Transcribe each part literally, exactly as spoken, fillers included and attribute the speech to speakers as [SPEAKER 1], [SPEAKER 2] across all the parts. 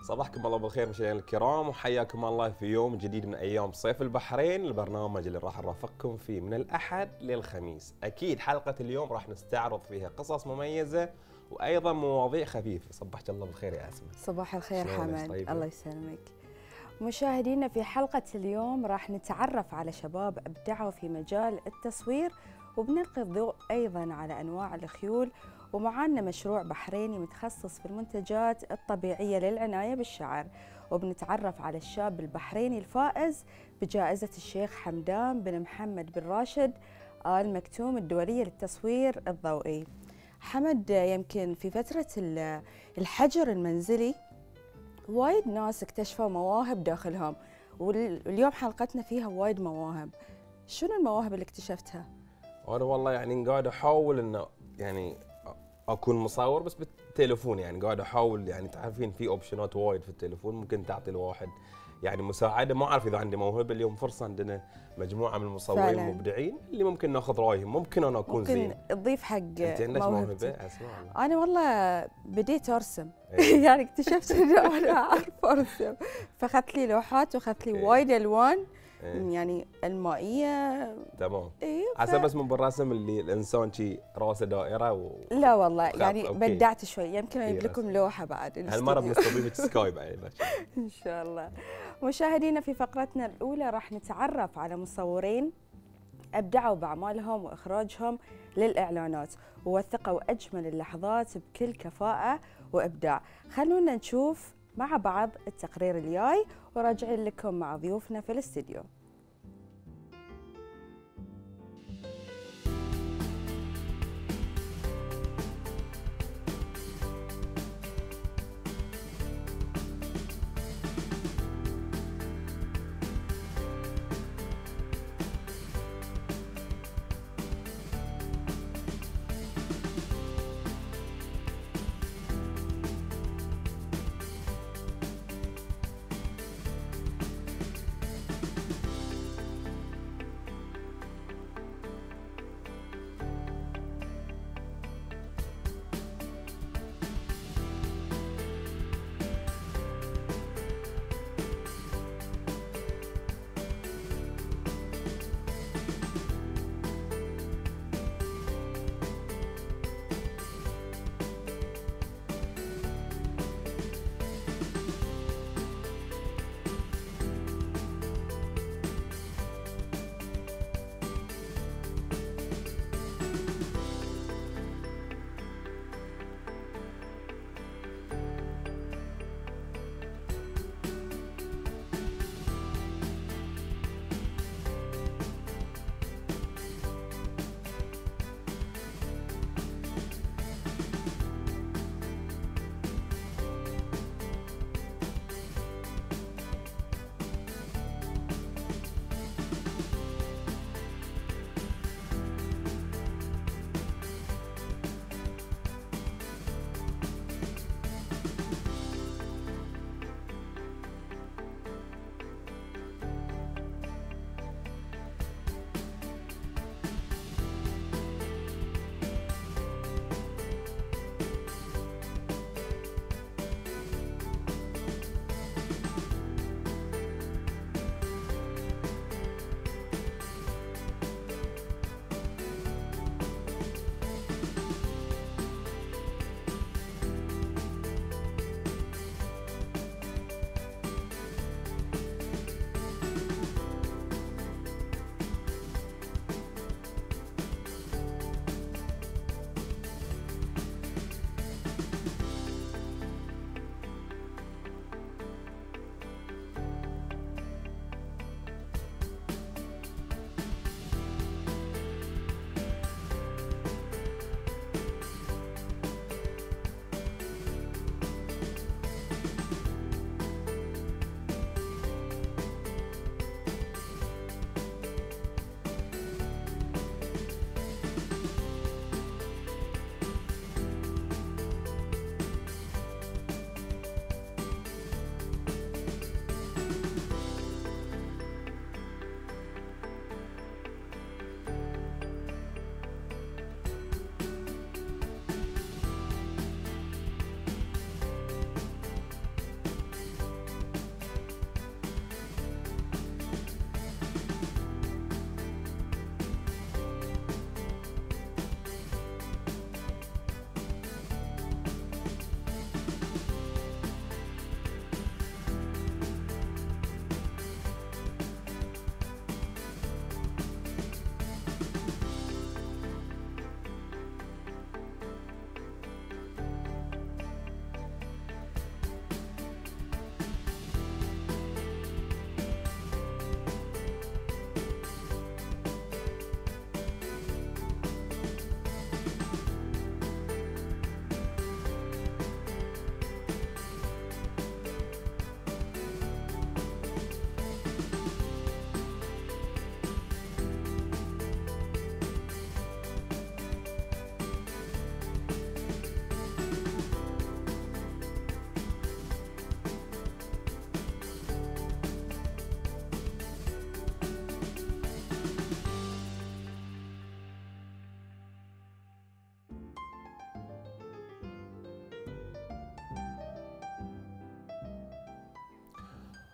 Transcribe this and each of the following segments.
[SPEAKER 1] صباحكم الله بالخير مشاهدينا الكرام، وحياكم الله في يوم جديد من ايام صيف البحرين، البرنامج اللي راح نرافقكم فيه من الاحد للخميس. اكيد حلقه اليوم راح نستعرض فيها قصص مميزه وايضا مواضيع خفيفه. صبحك الله بالخير يا اسماء.
[SPEAKER 2] صباح الخير حمد،
[SPEAKER 1] طيبة.
[SPEAKER 2] الله يسلمك. مشاهدينا في حلقه اليوم راح نتعرف على شباب ابدعوا في مجال التصوير، وبنلقي الضوء ايضا على انواع الخيول، ومعانا مشروع بحريني متخصص في المنتجات الطبيعية للعناية بالشعر، وبنتعرف على الشاب البحريني الفائز بجائزة الشيخ حمدان بن محمد بن راشد آل مكتوم الدولية للتصوير الضوئي. حمد، يمكن في فترة الحجر المنزلي وايد ناس اكتشفوا مواهب داخلهم، واليوم حلقتنا فيها وايد مواهب. شنو المواهب اللي اكتشفتها؟
[SPEAKER 1] انا والله يعني قاعد احاول انه يعني اكون مصور بس بالتليفون، يعني قاعد احاول، يعني تعرفين في اوبشنات وايد في التليفون ممكن تعطي الواحد يعني مساعده. ما اعرف اذا عندي موهبه. اليوم فرصه عندنا مجموعه من المصورين المبدعين اللي ممكن ناخذ رايهم، ممكن انا اكون
[SPEAKER 2] ممكن
[SPEAKER 1] زين.
[SPEAKER 2] ممكن تضيف حق
[SPEAKER 1] انت عندك موهبه اسمع الله.
[SPEAKER 2] انا والله بديت ارسم يعني اكتشفت انه انا اعرف ارسم، فاخذت لي لوحات واخذت لي وايد الوان يعني المائيه.
[SPEAKER 1] تمام.
[SPEAKER 2] ايوه
[SPEAKER 1] عسى بس من بالرسم اللي الانسان شي راسه دائره و...
[SPEAKER 2] لا والله يعني
[SPEAKER 1] أوكي.
[SPEAKER 2] بدعت شوي، يمكن اجيب لكم لوحه بعد
[SPEAKER 1] هالمره بنستضيفك سكاي بعد
[SPEAKER 2] ان شاء الله. مشاهدينا في فقرتنا الاولى راح نتعرف على مصورين ابدعوا باعمالهم واخراجهم للاعلانات، ووثقوا اجمل اللحظات بكل كفاءه وابداع. خلونا نشوف مع بعض التقرير الجاي وراجعين لكم مع ضيوفنا في الاستديو.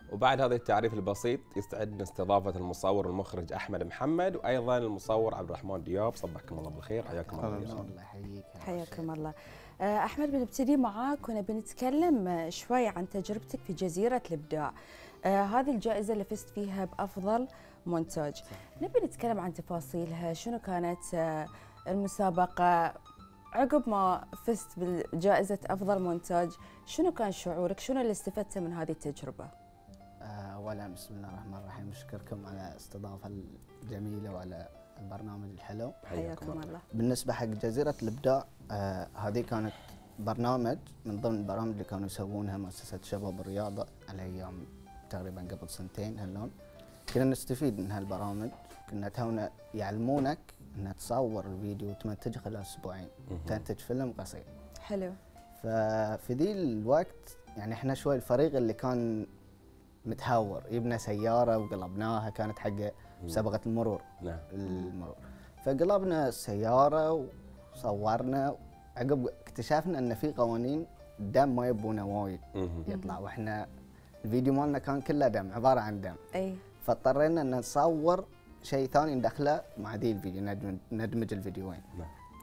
[SPEAKER 1] وبعد هذا التعريف البسيط يستعدنا استضافه المصور والمخرج احمد محمد، وايضا المصور عبد الرحمن دياب. صبحكم الله بالخير، حياكم الله.
[SPEAKER 3] الله يحييك.
[SPEAKER 2] حياكم الله. احمد، بنبتدي معاك ونبي نتكلم شوي عن تجربتك في جزيره الابداع. آه هذه الجائزه اللي فزت فيها بافضل مونتاج، نبي نتكلم عن تفاصيلها. شنو كانت آه المسابقه؟ عقب ما فزت بجائزه افضل مونتاج، شنو كان شعورك؟ شنو اللي استفدته من هذه التجربه؟
[SPEAKER 3] اولا بسم الله الرحمن الرحيم، اشكركم على الاستضافه الجميله وعلى البرنامج الحلو.
[SPEAKER 2] حياكم الله.
[SPEAKER 3] بالنسبه حق جزيره الابداع، آه هذه كانت برنامج من ضمن البرامج اللي كانوا يسوونها مؤسسه شباب الرياضه على ايام تقريبا قبل سنتين هاللون. كنا نستفيد من هالبرامج، كنا تونا يعلمونك ان تصور الفيديو وتمنتجه خلال اسبوعين، تنتج فيلم قصير.
[SPEAKER 2] حلو.
[SPEAKER 3] ففي ذي الوقت يعني احنا شوي الفريق اللي كان متهور، جبنا سياره وقلبناها، كانت حق مسابقه المرور.
[SPEAKER 1] نعم.
[SPEAKER 3] المرور. فقلبنا السياره وصورنا، عقب اكتشفنا ان في قوانين دم ما يبونه وايد يطلع، واحنا الفيديو مالنا كان كله دم، عباره عن دم.
[SPEAKER 2] اي.
[SPEAKER 3] فاضطرينا ان نصور شيء ثاني ندخله مع ذي الفيديو، ندمج الفيديوين.
[SPEAKER 1] نعم.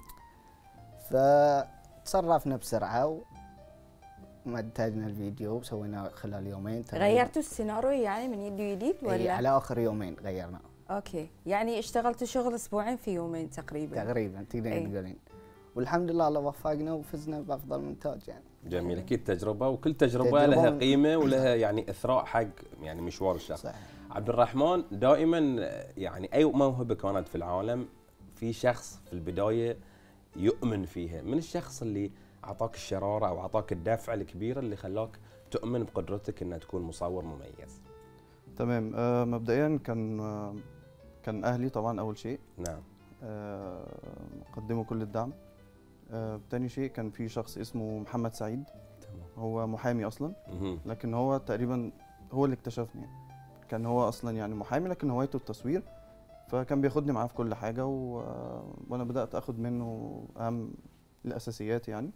[SPEAKER 3] فتصرفنا بسرعه ومنتجنا الفيديو وسويناه خلال يومين.
[SPEAKER 2] غيرتوا السيناريو يعني من يد جديد ولا؟
[SPEAKER 3] اي، على اخر يومين غيرناه.
[SPEAKER 2] اوكي، يعني اشتغلتوا شغل اسبوعين في يومين تقريبا.
[SPEAKER 3] تقريبا تقدرين تقولين. والحمد لله الله وفقنا وفزنا بافضل مونتاج يعني.
[SPEAKER 1] جميل. اكيد تجربه، وكل تجربه, تجربة لها قيمه ولها يعني اثراء حق يعني مشوار الشخص. صحيح. عبد الرحمن، دائما يعني اي موهبه كانت في العالم في شخص في البدايه يؤمن فيها. من الشخص اللي اعطاك الشراره او اعطاك الدفعه الكبيره اللي خلاك تؤمن بقدرتك ان تكون مصور مميز؟
[SPEAKER 4] تمام. آه مبدئيا كان آه كان اهلي طبعا اول شيء.
[SPEAKER 1] نعم.
[SPEAKER 4] آه قدموا كل الدعم. آه تاني شيء كان في شخص اسمه محمد سعيد.
[SPEAKER 1] تمام.
[SPEAKER 4] هو محامي اصلا،
[SPEAKER 1] مه.
[SPEAKER 4] لكن هو تقريبا هو اللي اكتشفني. كان هو اصلا يعني محامي لكن هوايته التصوير، فكان بياخدني معاه في كل حاجه و... وانا بدات اخد منه اهم الاساسيات يعني،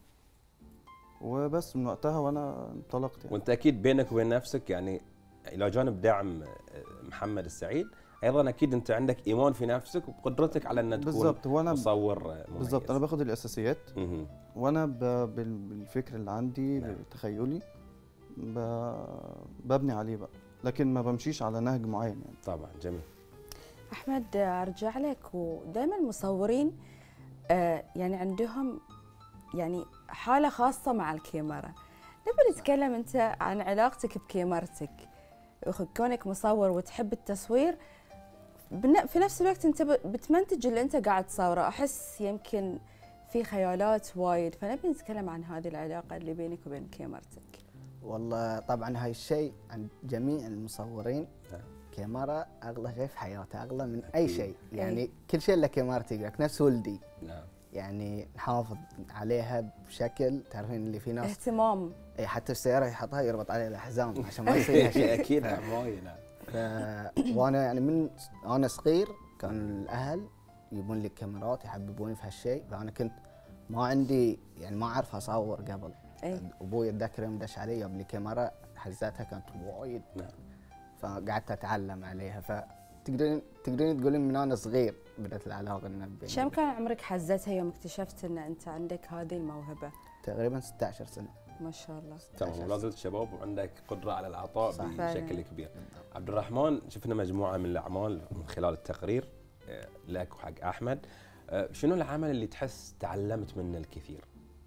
[SPEAKER 4] وبس من وقتها وانا انطلقت يعني.
[SPEAKER 1] وانت اكيد بينك وبين نفسك يعني الى جانب دعم محمد السعيد، ايضا اكيد انت عندك ايمان في نفسك وبقدرتك على ان تكون
[SPEAKER 4] بالزبط. وأنا
[SPEAKER 1] مصور مميز.
[SPEAKER 4] بالضبط، انا باخد الاساسيات
[SPEAKER 1] مه.
[SPEAKER 4] وانا ب... بالفكر اللي عندي. نعم. بتخيلي ب... ببني عليه بقى، لكن ما بمشيش على نهج معين يعني.
[SPEAKER 1] طبعا. جميل.
[SPEAKER 2] احمد، ارجع لك. ودائما المصورين آه يعني عندهم يعني حاله خاصه مع الكاميرا. نبي نتكلم انت عن علاقتك بكاميرتك، كونك مصور وتحب التصوير، في نفس الوقت انت بتمنتج اللي انت قاعد تصوره. احس يمكن في خيالات وايد، فنبي نتكلم عن هذه العلاقه اللي بينك وبين كاميرتك.
[SPEAKER 3] والله طبعا هاي الشيء عند جميع المصورين. كاميرا اغلى شيء في حياته، اغلى من اي شيء يعني. أي. كل شيء له كاميرتي، لك نفس ولدي.
[SPEAKER 1] نعم.
[SPEAKER 3] يعني نحافظ عليها بشكل، تعرفين اللي في ناس
[SPEAKER 2] اهتمام.
[SPEAKER 3] اي، حتى السياره يحطها يربط عليها الحزام عشان ما يصير شيء.
[SPEAKER 1] اكيد. وايد.
[SPEAKER 3] وانا يعني من انا صغير كان الاهل يبون لي كاميرات، يحببوني في هالشيء، فانا كنت ما عندي يعني ما اعرف اصور قبل.
[SPEAKER 2] أي.
[SPEAKER 3] ابوي اتذكر يوم دش علي جاب لي كاميرا، حزتها كانت وايد.
[SPEAKER 1] نعم.
[SPEAKER 3] فقعدت اتعلم عليها، فتقدرين تقدرين تقولين من انا صغير بدات العلاقه بيننا.
[SPEAKER 2] كم كان عمرك حزتها يوم اكتشفت ان انت عندك هذه الموهبه؟
[SPEAKER 3] تقريبا ستة عشر سنه.
[SPEAKER 2] ما شاء الله.
[SPEAKER 1] تمام. ولا زلت شباب وعندك قدره على العطاء
[SPEAKER 3] صح.
[SPEAKER 1] بشكل كبير. عبد الرحمن، شفنا مجموعه من الاعمال من خلال التقرير لك وحق احمد. شنو العمل اللي تحس تعلمت منه الكثير؟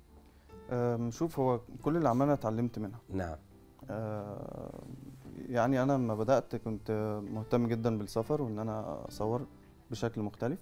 [SPEAKER 4] شوف، هو كل الاعمال انا اتعلمت منها.
[SPEAKER 1] نعم.
[SPEAKER 4] يعني انا لما بدات كنت مهتم جدا بالسفر وان انا اصور بشكل مختلف.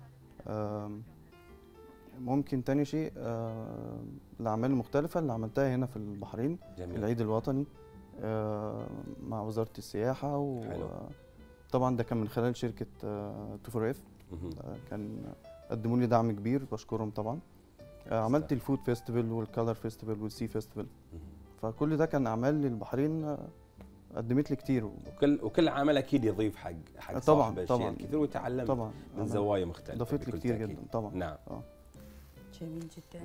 [SPEAKER 4] ممكن تاني شيء الاعمال المختلفه اللي عملتها هنا في البحرين.
[SPEAKER 1] جميل.
[SPEAKER 4] العيد الوطني مع وزاره السياحه، وطبعا ده كان من خلال شركه تو فور اف. كان قدموا لي دعم كبير، بشكرهم طبعا. عملت الفود فيستيفال والكالر فيستيفال والسي فيستيفال، فكل ده كان اعمال للبحرين قدمت لي كتير.
[SPEAKER 1] وكل وكل عمل اكيد يضيف حق حق
[SPEAKER 4] طبعا
[SPEAKER 1] صاحب
[SPEAKER 4] طبعا
[SPEAKER 1] الشيء الكثير، ويتعلم
[SPEAKER 4] طبعا
[SPEAKER 1] من زوايا مختلفه.
[SPEAKER 4] ضافت لي كتير جدا طبعا.
[SPEAKER 1] نعم.
[SPEAKER 4] آه.
[SPEAKER 2] جميل جدا.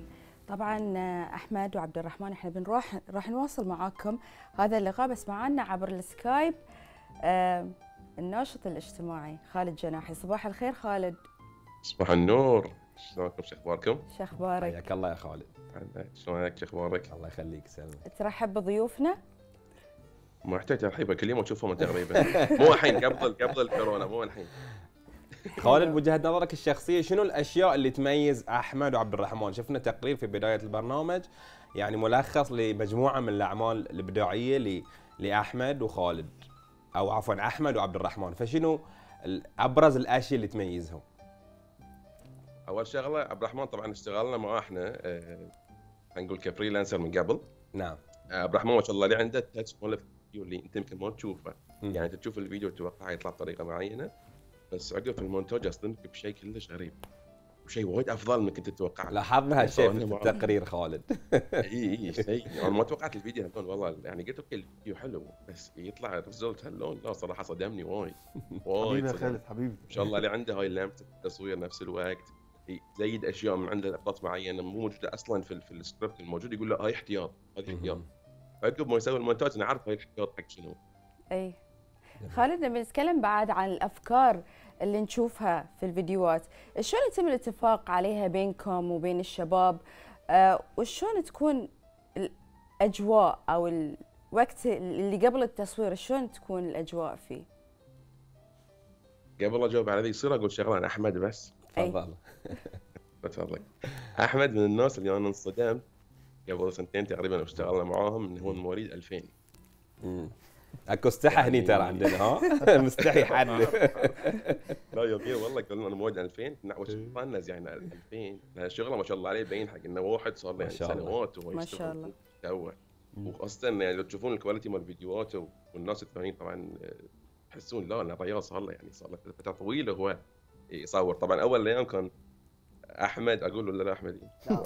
[SPEAKER 2] طبعا احمد وعبد الرحمن، احنا بنروح راح نواصل معاكم هذا اللقاء، بس معنا عبر السكايب آه الناشط الاجتماعي خالد جناحي. صباح الخير خالد.
[SPEAKER 5] صباح النور، شلونكم؟ شو اخباركم؟
[SPEAKER 2] شو اخبارك؟
[SPEAKER 1] حياك الله يا خالد.
[SPEAKER 5] شلونك؟ شو اخبارك؟
[SPEAKER 1] الله يخليك، سلمى.
[SPEAKER 2] ترحب بضيوفنا؟
[SPEAKER 5] ما احتاج ترحيبه، كل يوم اشوفهم تقريبا. مو الحين، قبل قبل الكورونا، مو الحين.
[SPEAKER 1] خالد، بوجهة نظرك الشخصية شنو الاشياء اللي تميز احمد وعبد الرحمن؟ شفنا تقرير في بداية البرنامج يعني ملخص لمجموعة من الاعمال الابداعية ل... لاحمد وخالد، او عفوا احمد وعبد الرحمن، فشنو ابرز الاشياء اللي تميزهم؟
[SPEAKER 5] اول شغله عبد الرحمن طبعا اشتغلنا معاه احنا أه نقول كفريلانسر من قبل.
[SPEAKER 1] نعم.
[SPEAKER 5] عبد الرحمن ما شاء الله عليه عنده تاتش مال الفيديو اللي انت يمكن ما تشوفه،
[SPEAKER 1] م.
[SPEAKER 5] يعني انت تشوف الفيديو تتوقع يطلع بطريقه معينه، بس عقب في المونتاج اصدمك بشيء كلش غريب وشيء وايد افضل من كنت تتوقع.
[SPEAKER 1] لاحظنا هالشيء في التقرير خالد.
[SPEAKER 5] اي اي شيء انا ما توقعت الفيديو هاللون والله، يعني قلت اوكي الفيديو حلو بس يطلع الريزلت هاللون، لا صراحه صدمني وايد وايد.
[SPEAKER 4] حبيبي يا خالد حبيبي،
[SPEAKER 5] ما شاء الله عليه، عنده هاي لمسه التصوير نفس الوقت، يزيد اشياء من عنده لقطات معينه مو موجوده اصلا في في السكريبت الموجود، يقول له هاي احتياط، هذه احتياط. عقب ما يسوي المونتاج نعرف هاي الاحتياط حق شنو.
[SPEAKER 2] اي خالد، نبي نتكلم بعد عن الافكار اللي نشوفها في الفيديوهات، شلون يتم الاتفاق عليها بينكم وبين الشباب؟ آه وشلون تكون الاجواء او الوقت اللي قبل التصوير، شلون تكون الاجواء فيه؟
[SPEAKER 5] قبل اجاوب على ذي يصير اقول شغله عن احمد بس.
[SPEAKER 1] تفضل.
[SPEAKER 5] تفضل. احمد من الناس اللي انا انصدمت قبل سنتين تقريبا اشتغلنا معاهم، انه هو من مواليد ألفين.
[SPEAKER 1] امم اكو استحى هني ترى عندنا، ها مستحي حد.
[SPEAKER 5] لا يا بيه والله قلنا انا مواليد ألفين، وش طنز يعني ألفين، شغله ما شاء الله عليه يبين حق انه واحد صار له يعني سنوات وهو
[SPEAKER 2] ما شاء الله
[SPEAKER 5] توه. واصلا يعني لو تشوفون الكواليتي مال الفيديوهات والناس الثانيين طبعا تحسون لا انا رياض صار له يعني صار له فتره طويله هو يصور. طبعا اول الايام كان احمد اقول ولا لا احمد؟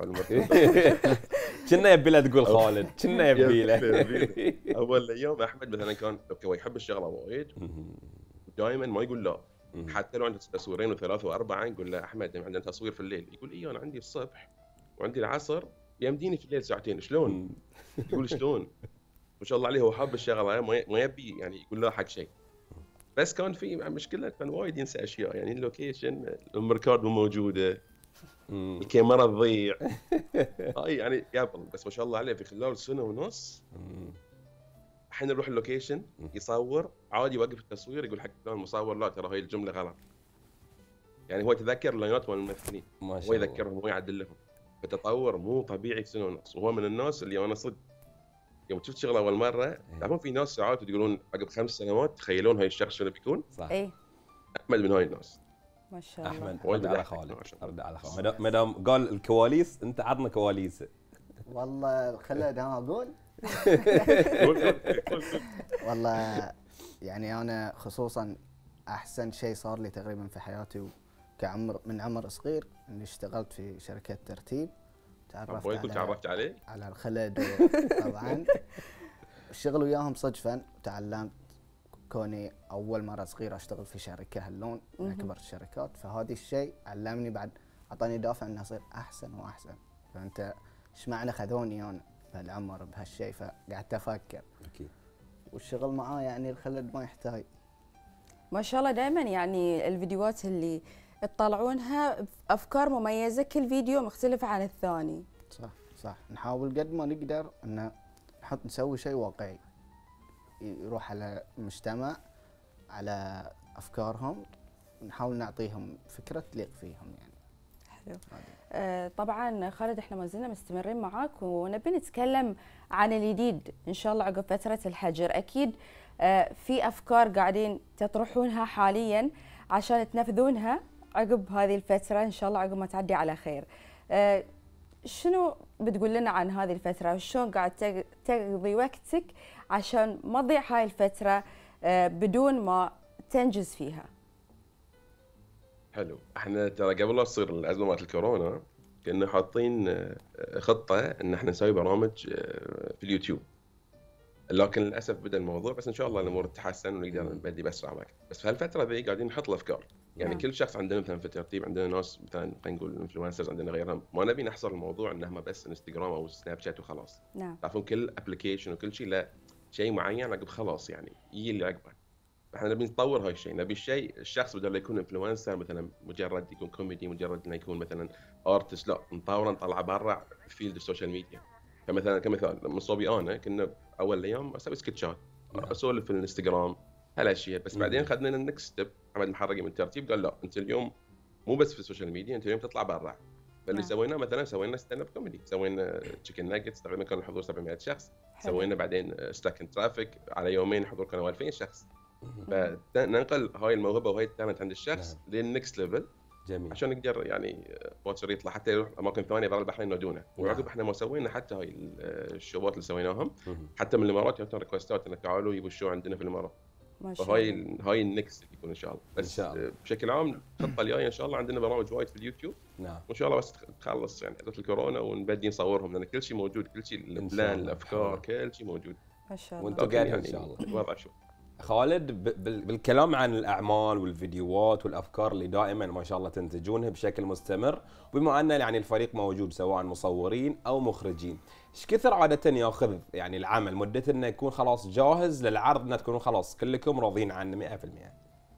[SPEAKER 1] كنا يبي له تقول خالد، كنا يبي له.
[SPEAKER 5] اول ايام احمد مثلا كان اوكي هو يحب الشغله وايد، دائما ما يقول لا، حتى لو عنده تصويرين وثلاثه واربعه نقول له احمد عندنا تصوير في الليل، يقول اي انا عندي الصبح وعندي العصر، يمديني في الليل ساعتين. شلون؟ يقول شلون؟ ما شاء الله عليه هو حاب الشغله، ما يبي يعني يقول لا حق شيء. بس كان في مشكله كان وايد ينسى اشياء، يعني اللوكيشن المركاد مو موجوده، الكاميرا تضيع. هاي يعني قبل، بس ما شاء الله عليه في خلال سنه ونص الحين نروح اللوكيشن يصور عادي، يوقف التصوير يقول حق فلان المصور لا ترى هاي الجمله غلط. يعني هو يتذكر اللاينات مال الممثلين، هو يذكرهم ويعدل لهم. فتطور مو طبيعي في سنه ونص، وهو من الناس اللي انا صدق يوم شفت شغله اول مره، تعرفون في ناس ساعات تقولون عقب خمس سنوات تخيلون هاي الشخص شنو بيكون؟
[SPEAKER 1] صح.
[SPEAKER 2] اي
[SPEAKER 5] احمد من هاي الناس.
[SPEAKER 2] ما شاء الله.
[SPEAKER 1] احمد رد على خالد، رد على خالد ما دام قال الكواليس، انت عطنا كواليسه.
[SPEAKER 3] والله خليني انا اقول. والله يعني انا خصوصا احسن شيء صار لي تقريبا في حياتي كعمر من عمر صغير اني اشتغلت في شركه ترتيب،
[SPEAKER 5] تعرفت على تعرفت عليه
[SPEAKER 3] على الخلد طبعا. الشغل وياهم صدفا، وتعلمت كوني اول مره صغيره اشتغل في شركه هاللون من اكبر الشركات، فهذا الشيء علمني بعد، اعطاني دافع اني اصير احسن واحسن. فانت ايش معنى خذوني انا بهالعمر بهالشيء؟ فقعدت افكر
[SPEAKER 1] اكيد،
[SPEAKER 3] والشغل معاه يعني الخلد ما يحتاج.
[SPEAKER 2] ما شاء الله دائما يعني الفيديوهات اللي تطلعونها افكار مميزه، كل فيديو مختلف عن الثاني.
[SPEAKER 3] صح صح، نحاول قد ما نقدر ان نحط نسوي شيء واقعي يروح على المجتمع، على افكارهم، ونحاول نعطيهم فكره تليق فيهم يعني.
[SPEAKER 2] حلو. آه طبعا خالد احنا ما زلنا مستمرين معاك، ونبي نتكلم عن الجديد ان شاء الله عقب فتره الحجر. اكيد آه في افكار قاعدين تطرحونها حاليا عشان تنفذونها عقب هذه الفتره ان شاء الله، عقب ما تعدي على خير. آه شنو بتقول لنا عن هذه الفتره، وشلون قاعد تقضي وقتك عشان ما تضيع هاي الفتره آه بدون ما تنجز فيها؟
[SPEAKER 5] حلو. احنا ترى قبل لا تصير الازمه مالت الكورونا كنا حاطين خطه ان احنا نسوي برامج في اليوتيوب، لكن للاسف بدا الموضوع، بس ان شاء الله الامور تتحسن ونقدر نبدي باسرع وقت. بس في هالفتره ذي قاعدين نحط الافكار، يعني
[SPEAKER 2] نعم.
[SPEAKER 5] كل شخص عندنا مثلا في الترتيب عندنا ناس مثلا خلينا نقول انفلونسرز عندنا غيرهم، ما نبي نحصر الموضوع انهم بس انستغرام او سناب شات وخلاص.
[SPEAKER 2] نعم.
[SPEAKER 5] تعرفون كل ابلكيشن وكل شيء له شيء معين عقب خلاص يعني يجي اللي عقبه. احنا نبي نطور هاي الشيء، نبي الشيء الشخص بدل لا يكون انفلونسر مثلا مجرد يكون كوميدي، مجرد انه يكون مثلا ارتست، لا نطوره نطلعه برا فيلد السوشيال ميديا. فمثلا كمثال من صوبي انا كنا اول الايام اسوي سكتشات اسولف في الانستغرام هالاشياء، بس بعدين خذنا النكست ستيب. احمد المحرقي من الترتيب قال لا انت اليوم مو بس في السوشيال ميديا، انت اليوم تطلع برا. فاللي
[SPEAKER 2] نعم.
[SPEAKER 5] سويناه مثلا سوينا ستاند اب كوميدي، سوينا تشيكن ناجتس تقريبا كان الحضور سبعمية شخص،
[SPEAKER 2] حلو.
[SPEAKER 5] سوينا بعدين ستاك ان ترافيك على يومين حضور كانوا ألفين شخص. فننقل هاي الموهبه وهاي التالنت عند الشخص
[SPEAKER 1] نعم.
[SPEAKER 5] للنكست ليفل
[SPEAKER 1] جميل.
[SPEAKER 5] عشان يقدر يعني بوتشر يطلع حتى يروح اماكن ثانيه برا البحرين ينادونه. وعقب احنا ما سوينا حتى هاي الشوات اللي سويناهم
[SPEAKER 1] مهم.
[SPEAKER 5] حتى من الامارات يعطون ريكوستات انه تعالوا يبوا الشو عندنا في الامارات.
[SPEAKER 2] ما شاء
[SPEAKER 5] فهاي
[SPEAKER 2] الله.
[SPEAKER 5] ال- هاي النكست اللي يكون ان شاء الله. بس
[SPEAKER 1] إن شاء الله.
[SPEAKER 5] بشكل عام الخطه الجايه ان شاء الله عندنا برامج وايد في اليوتيوب،
[SPEAKER 1] نعم.
[SPEAKER 5] وان شاء الله بس تخلص يعني فتره الكورونا ونبدي نصورهم، لان كل شيء موجود، كل شيء
[SPEAKER 1] شاء
[SPEAKER 5] البلان
[SPEAKER 1] الله.
[SPEAKER 5] الافكار كل شيء موجود.
[SPEAKER 2] ما شاء الله.
[SPEAKER 1] وانتم
[SPEAKER 5] لكن
[SPEAKER 1] قاعدين
[SPEAKER 5] يعني
[SPEAKER 1] ان شاء الله.
[SPEAKER 5] الوضع شو
[SPEAKER 1] خالد، ب- بال- بالكلام عن الاعمال والفيديوهات والافكار اللي دائما ما شاء الله تنتجونها بشكل مستمر، وبما ان يعني الفريق موجود سواء مصورين او مخرجين، ايش كثر عاده ياخذ يعني العمل مدة انه يكون خلاص جاهز للعرض، انه تكونوا خلاص كلكم راضيين عنه مئة بالمئة؟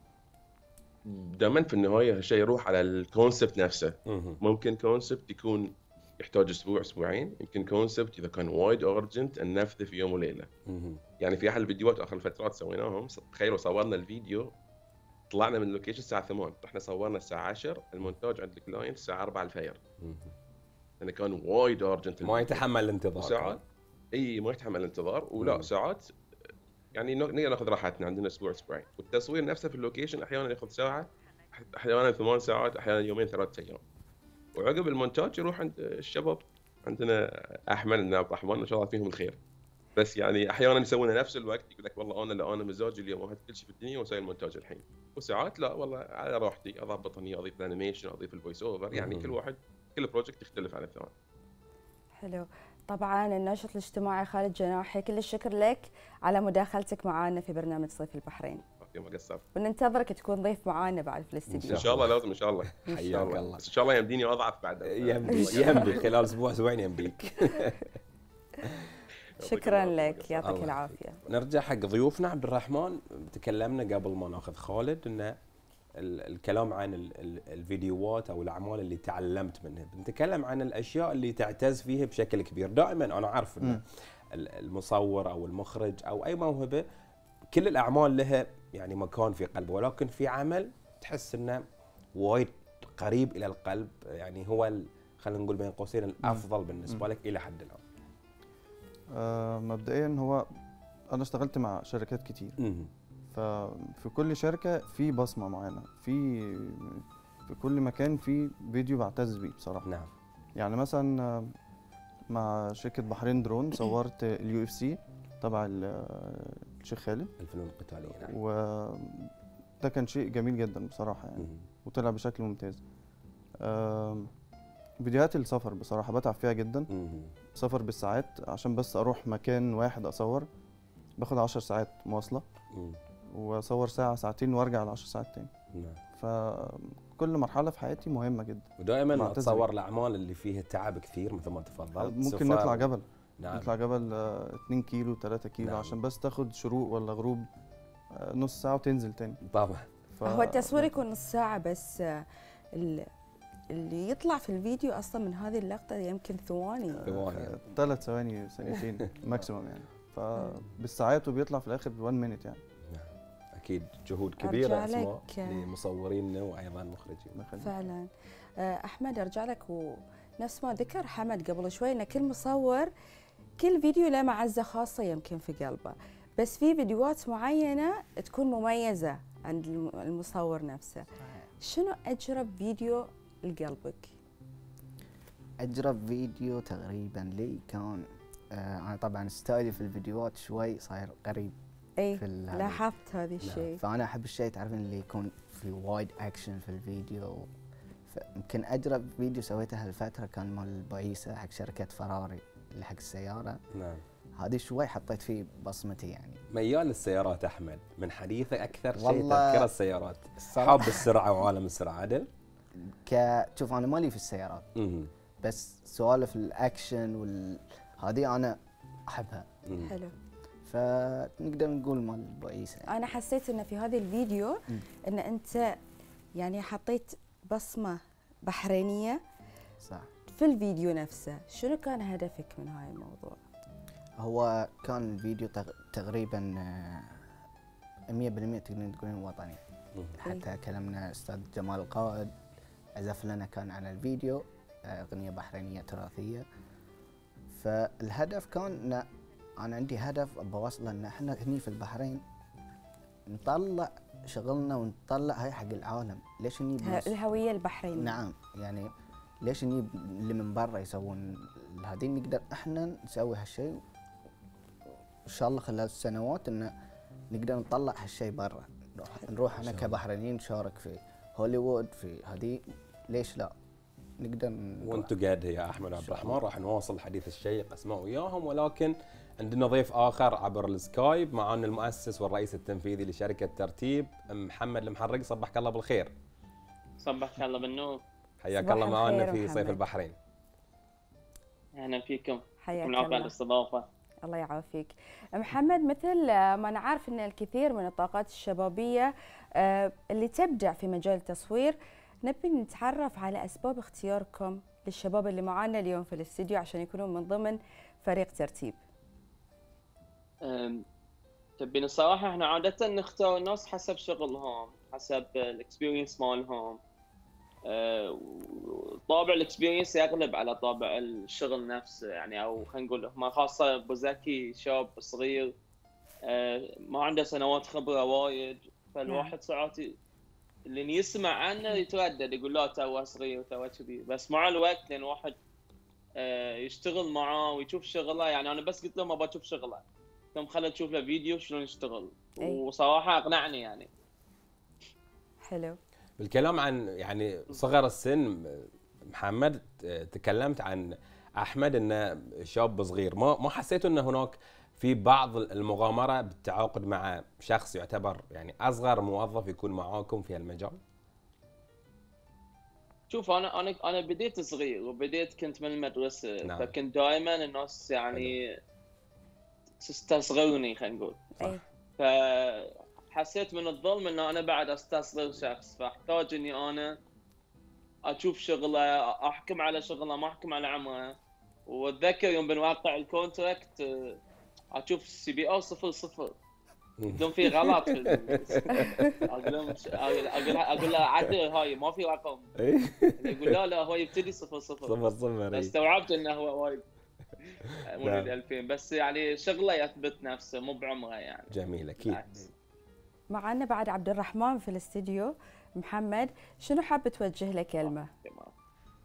[SPEAKER 5] دائما في النهايه هالشيء يروح على الكونسبت نفسه.
[SPEAKER 1] مهم.
[SPEAKER 5] ممكن كونسبت يكون يحتاج اسبوع اسبوعين، يمكن كونسبت اذا كان وايد اورجنت ننفذه في يوم وليله.
[SPEAKER 1] مهم.
[SPEAKER 5] يعني في احد الفيديوهات اخر الفترات سويناهم، تخيلوا صورنا الفيديو طلعنا من اللوكيشن الساعه ثمانية، احنا صورنا الساعه عشرة، المونتاج عند الكلاينت الساعه أربعة الفجر،
[SPEAKER 1] مهم.
[SPEAKER 5] لانه كان وايد ارجنت.
[SPEAKER 1] ما يتحمل الانتظار.
[SPEAKER 5] ساعات اي ما يتحمل الانتظار، ولا
[SPEAKER 1] مم.
[SPEAKER 5] ساعات يعني نقدر ناخذ راحتنا، عندنا اسبوع اسبوعين، والتصوير نفسه في اللوكيشن احيانا ياخذ ساعه، احيانا ثمان ساعات، احيانا يومين ثلاث ايام. وعقب المونتاج يروح عند الشباب، عندنا احمد بن عبد الرحمن ما شاء الله فيهم الخير، بس يعني احيانا يسوونها نفس الوقت، يقول لك والله انا لا انا مزاجي اليوم اخذ كل شيء في الدنيا واسوي المونتاج الحين. وساعات لا والله على راحتي اضبط اني اضيف الانيميشن اضيف الفويس اوفر، يعني
[SPEAKER 1] مم.
[SPEAKER 5] كل واحد كل بروجكت يختلف عن الثاني.
[SPEAKER 2] حلو. طبعا الناشط الاجتماعي خالد جناحي، كل الشكر لك على مداخلتك معنا في برنامج صيف البحرين،
[SPEAKER 5] ما قصرت
[SPEAKER 2] وننتظرك تكون ضيف معنا بعد في الاستديو.
[SPEAKER 5] ان شاء الله، لازم ان شاء الله ان
[SPEAKER 1] حياك
[SPEAKER 5] شاء الله،
[SPEAKER 1] الله.
[SPEAKER 5] بس ان شاء الله يمديني اضعف بعد.
[SPEAKER 1] يمدي يمدي خلال اسبوع اسبوعين يمديك.
[SPEAKER 2] شكرا لك، يعطيك
[SPEAKER 1] الله
[SPEAKER 2] العافيه.
[SPEAKER 1] نرجع حق ضيوفنا. عبد الرحمن، تكلمنا قبل ما ناخذ خالد ان ال- الكلام عن ال- ال- الفيديوهات او الاعمال اللي تعلمت منها، بنتكلم عن الاشياء اللي تعتز فيها بشكل كبير. دائما انا عارف ان
[SPEAKER 4] مم.
[SPEAKER 1] ال- المصور او المخرج او اي موهبه كل الاعمال لها يعني مكان في قلبه، ولكن في عمل تحس انه وايد قريب الى القلب، يعني هو ال- خلينا نقول بين قوسين الافضل بالنسبه لك الى حد الان.
[SPEAKER 4] آه مبدئيا هو انا اشتغلت مع شركات كتير،
[SPEAKER 1] مم.
[SPEAKER 4] ففي كل شركه في بصمه معينه، في في كل مكان في فيديو بعتز بيه بصراحه.
[SPEAKER 1] نعم.
[SPEAKER 4] يعني مثلا آه، مع شركه بحرين درون صورت اليو اف سي تبع ال- آه، الشيخ خالد،
[SPEAKER 1] الفنون القتاليه. نعم.
[SPEAKER 4] وده كان شيء جميل جدا بصراحه يعني،
[SPEAKER 1] مم.
[SPEAKER 4] وطلع بشكل ممتاز. آم، فيديوهات السفر بصراحه بتعب فيها جدا،
[SPEAKER 1] مم.
[SPEAKER 4] سفر بالساعات عشان بس اروح مكان واحد اصور، باخد عشر ساعات مواصله
[SPEAKER 1] مم.
[SPEAKER 4] واصور ساعه ساعتين وارجع العشر ساعات تاني.
[SPEAKER 1] نعم.
[SPEAKER 4] فكل مرحله في حياتي مهمه جدا.
[SPEAKER 1] ودائما
[SPEAKER 4] معتز
[SPEAKER 1] اتصور
[SPEAKER 4] بيه.
[SPEAKER 1] الاعمال اللي فيها تعب كثير مثل ما تفضلت.
[SPEAKER 4] ممكن
[SPEAKER 1] سفر.
[SPEAKER 4] نطلع جبل،
[SPEAKER 1] نعم.
[SPEAKER 4] نطلع جبل آه، اتنين كيلو تلاتة كيلو
[SPEAKER 1] نعم.
[SPEAKER 4] عشان بس تاخد شروق ولا غروب آه، نص ساعه وتنزل تاني.
[SPEAKER 1] طبعا.
[SPEAKER 4] ف...
[SPEAKER 2] هو التصوير يكون نص ساعه بس، آه، ال- اللي يطلع في الفيديو اصلا من هذه اللقطه يمكن ثواني.
[SPEAKER 1] ثواني.
[SPEAKER 4] ثلاث ثواني ثانيتين ماكسيموم يعني، فبالساعات وبيطلع في الاخر واحد مينيت يعني.
[SPEAKER 1] اكيد جهود كبيره
[SPEAKER 2] أرجع
[SPEAKER 1] اسماء
[SPEAKER 2] لك.
[SPEAKER 1] لمصورينا وايضا مخرجين.
[SPEAKER 4] الله يخليك.
[SPEAKER 2] فعلا. آه، احمد ارجع لك، ونفس ما ذكر حمد قبل شوي ان كل مصور كل فيديو له معزه خاصه يمكن في قلبه، بس في فيديوهات معينه تكون مميزه عند الم- المصور نفسه. شنو اجرب فيديو لقلبك؟
[SPEAKER 3] اجرب فيديو تقريبا لي كان آه انا طبعا ستايلي في الفيديوهات شوي صاير قريب
[SPEAKER 2] اي
[SPEAKER 3] في ال-
[SPEAKER 2] لاحظت هذا الشيء.
[SPEAKER 3] فانا احب الشيء تعرفين اللي يكون في وايد اكشن في الفيديو. فيمكن اجرب فيديو سويته هالفتره كان مال بعيسى حق شركه فراري اللي حق السياره.
[SPEAKER 1] نعم.
[SPEAKER 3] هذه شوي حطيت فيه بصمتي يعني.
[SPEAKER 1] ميال للسيارات احمد، من حديثك اكثر شيء
[SPEAKER 3] والله
[SPEAKER 1] تذكره السيارات.
[SPEAKER 3] الصراحة-
[SPEAKER 1] حاب السرعه وعالم السرعه عدل؟
[SPEAKER 3] ك شوف انا مالي في السيارات،
[SPEAKER 1] مم.
[SPEAKER 3] بس سوالف الاكشن وال هذه انا احبها،
[SPEAKER 1] مم.
[SPEAKER 2] حلو.
[SPEAKER 3] فنقدر نقول مال ابو عيسى.
[SPEAKER 2] انا حسيت ان في هذا الفيديو ان انت يعني حطيت بصمه بحرينيه
[SPEAKER 3] صح.
[SPEAKER 2] في الفيديو نفسه. شنو كان هدفك من هاي الموضوع؟
[SPEAKER 3] هو كان الفيديو تق- تقريبا آه، مية بالمية تقدرين تقولين وطني.
[SPEAKER 1] مم.
[SPEAKER 3] حتى كلمنا استاذ جمال القائد، عزف لنا كان على الفيديو آه، اغنيه بحرينيه تراثيه. فالهدف كان ان انا عندي هدف ابغى اوصله، ان احنا هني في البحرين نطلع شغلنا ونطلع هاي حق العالم. ليش نجيب
[SPEAKER 2] ه-
[SPEAKER 3] ناس؟
[SPEAKER 2] الهويه البحرينيه.
[SPEAKER 3] نعم، يعني ليش نجيب اللي من برا يسوون هذه؟ نقدر احنا نسوي هالشيء ان شاء الله خلال السنوات، ان نقدر نطلع هالشيء برا. نروح نروح انا كبحرينيين نشارك في هوليوود في هذه، ليش لا؟ نقدر نروح.
[SPEAKER 1] وانتم قاعد يا احمد عبد الرحمن راح نواصل الحديث الشيق اسمع وياهم، ولكن عندنا ضيف اخر عبر السكايب معنا، المؤسس والرئيس التنفيذي لشركه ترتيب محمد المحرق. صبحك الله بالخير.
[SPEAKER 6] صبحك الله بالنور.
[SPEAKER 1] حياك
[SPEAKER 2] صباح
[SPEAKER 1] الله معنا
[SPEAKER 2] الخير
[SPEAKER 1] في
[SPEAKER 2] محمد.
[SPEAKER 1] صيف البحرين.
[SPEAKER 6] اهلا فيكم.
[SPEAKER 2] حياك
[SPEAKER 6] من عقل
[SPEAKER 2] الله.
[SPEAKER 6] الاستضافه.
[SPEAKER 2] الله يعافيك. محمد، مثل ما نعرف ان الكثير من الطاقات الشبابيه آه، اللي تبدع في مجال التصوير، نبي نتعرف على اسباب اختياركم للشباب اللي معانا اليوم في الاستديو عشان يكونون من ضمن فريق ترتيب.
[SPEAKER 6] أم، تبين الصراحه احنا عاده نختار الناس حسب شغلهم، حسب الاكسبيرينس مالهم. أه، طابع الاكسبيرينس يغلب على طابع الشغل نفسه يعني، او خلينا نقول ما خاصه ابو زكي شاب صغير أه، ما عنده سنوات خبره وايد، فالواحد ساعات ي- اللي يسمع عنه يتردد يقول لا توه صغير توه كذي. بس مع الوقت لان واحد آه، يشتغل معاه ويشوف شغله، يعني انا بس قلت له ما بشوف شغله، ثم خلينا نشوف له فيديو شلون يشتغل،
[SPEAKER 2] أي.
[SPEAKER 6] وصراحه اقنعني يعني.
[SPEAKER 2] حلو.
[SPEAKER 1] بالكلام عن يعني صغر السن، محمد تكلمت عن احمد انه شاب صغير، ما ما حسيتوا ان هناك في بعض المغامره بالتعاقد مع شخص يعتبر يعني اصغر موظف يكون معاكم في هالمجال؟
[SPEAKER 6] شوف انا انا انا بديت صغير وبديت كنت من المدرسه،
[SPEAKER 1] نعم.
[SPEAKER 6] فكنت دائما الناس يعني تستصغرني خلينا نقول.
[SPEAKER 2] اي.
[SPEAKER 6] فحسيت من الظلم ان انا بعد استصغر شخص، فاحتاج اني انا اشوف شغله، احكم على شغله ما احكم على عمره. واتذكر يوم بنوقع الكونتراكت آه، اشوف سي بي ار صفر صفر بدون في غلط في ال- اقول لهم ش- اقول اقول اقول له عدل هاي ما في رقم، يقول لا لا هو يبتدي صفر صفر.
[SPEAKER 1] صفر صفر.
[SPEAKER 6] استوعبت انه هو وايد مواليد
[SPEAKER 1] نعم.
[SPEAKER 6] ألفين، بس يعني شغله يثبت نفسه مو بعمره يعني.
[SPEAKER 1] جميل اكيد.
[SPEAKER 6] بالعكس.
[SPEAKER 2] معنا بعد عبد الرحمن في الاستديو. محمد، شنو حاب توجه له كلمه؟
[SPEAKER 6] تمام.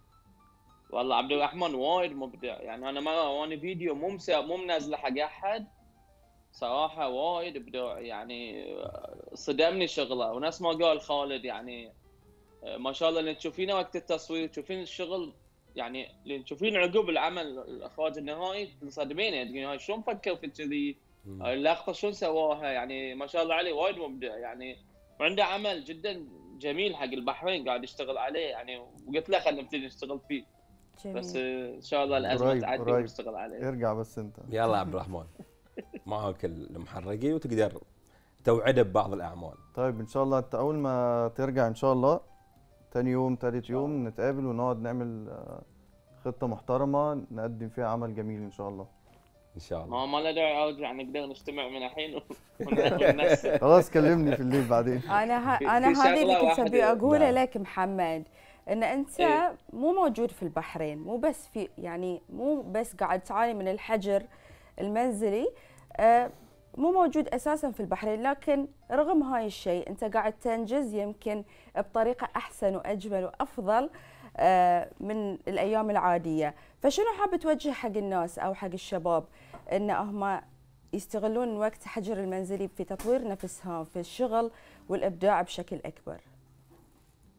[SPEAKER 6] والله عبد الرحمن وايد مبدع يعني. انا مره وانا فيديو مو مسا مو منزله حق احد، صراحه وايد ابداع يعني. صدمني شغله، ونفس ما قال خالد يعني ما شاء الله اللي تشوفينه وقت التصوير تشوفين الشغل يعني، اللي تشوفين عقب العمل الاخراج النهائي تنصدمين يعني تقولين هاي شلون فكر في كذي، هاي اللقطه شلون سواها يعني. ما شاء الله عليه وايد مبدع يعني، وعنده عمل جدا جميل حق البحرين قاعد يشتغل عليه يعني. وقلت له خلينا نبتدي نشتغل فيه،
[SPEAKER 2] جميل.
[SPEAKER 6] بس ان شاء الله الازمه
[SPEAKER 4] قريب-
[SPEAKER 6] تعدي
[SPEAKER 4] قريب.
[SPEAKER 6] ونشتغل عليه.
[SPEAKER 4] ارجع بس انت.
[SPEAKER 1] يلا يا عبد الرحمن معك المحرقي وتقدر توعده ببعض الاعمال.
[SPEAKER 4] طيب ان شاء الله انت اول ما ترجع ان شاء الله تاني يوم تالت يوم نتقابل ونقعد نعمل آه، خطة محترمة نقدم فيها عمل جميل ان شاء الله.
[SPEAKER 1] ان شاء الله.
[SPEAKER 6] ما ما له داعي ارجع، نقدر نجتمع من الحين وننسق.
[SPEAKER 4] خلاص كلمني في الليل بعدين.
[SPEAKER 2] انا ها
[SPEAKER 6] في-
[SPEAKER 2] انا
[SPEAKER 6] في
[SPEAKER 2] هذه اللي
[SPEAKER 6] شغلة
[SPEAKER 2] كنت ابي
[SPEAKER 6] واحدة.
[SPEAKER 2] اقوله
[SPEAKER 1] نعم.
[SPEAKER 2] لك محمد، ان انت
[SPEAKER 6] إيه.
[SPEAKER 2] مو موجود في البحرين، مو بس في يعني مو بس قاعد تعاني من الحجر المنزلي، آه، مو موجود اساسا في البحرين، لكن رغم هاي الشيء انت قاعد تنجز يمكن بطريقه احسن واجمل وافضل آه، من الايام العاديه. فشنو حاب توجه حق الناس او حق الشباب ان هم يستغلون وقت حجر المنزلي في تطوير نفسهم في الشغل والابداع بشكل اكبر؟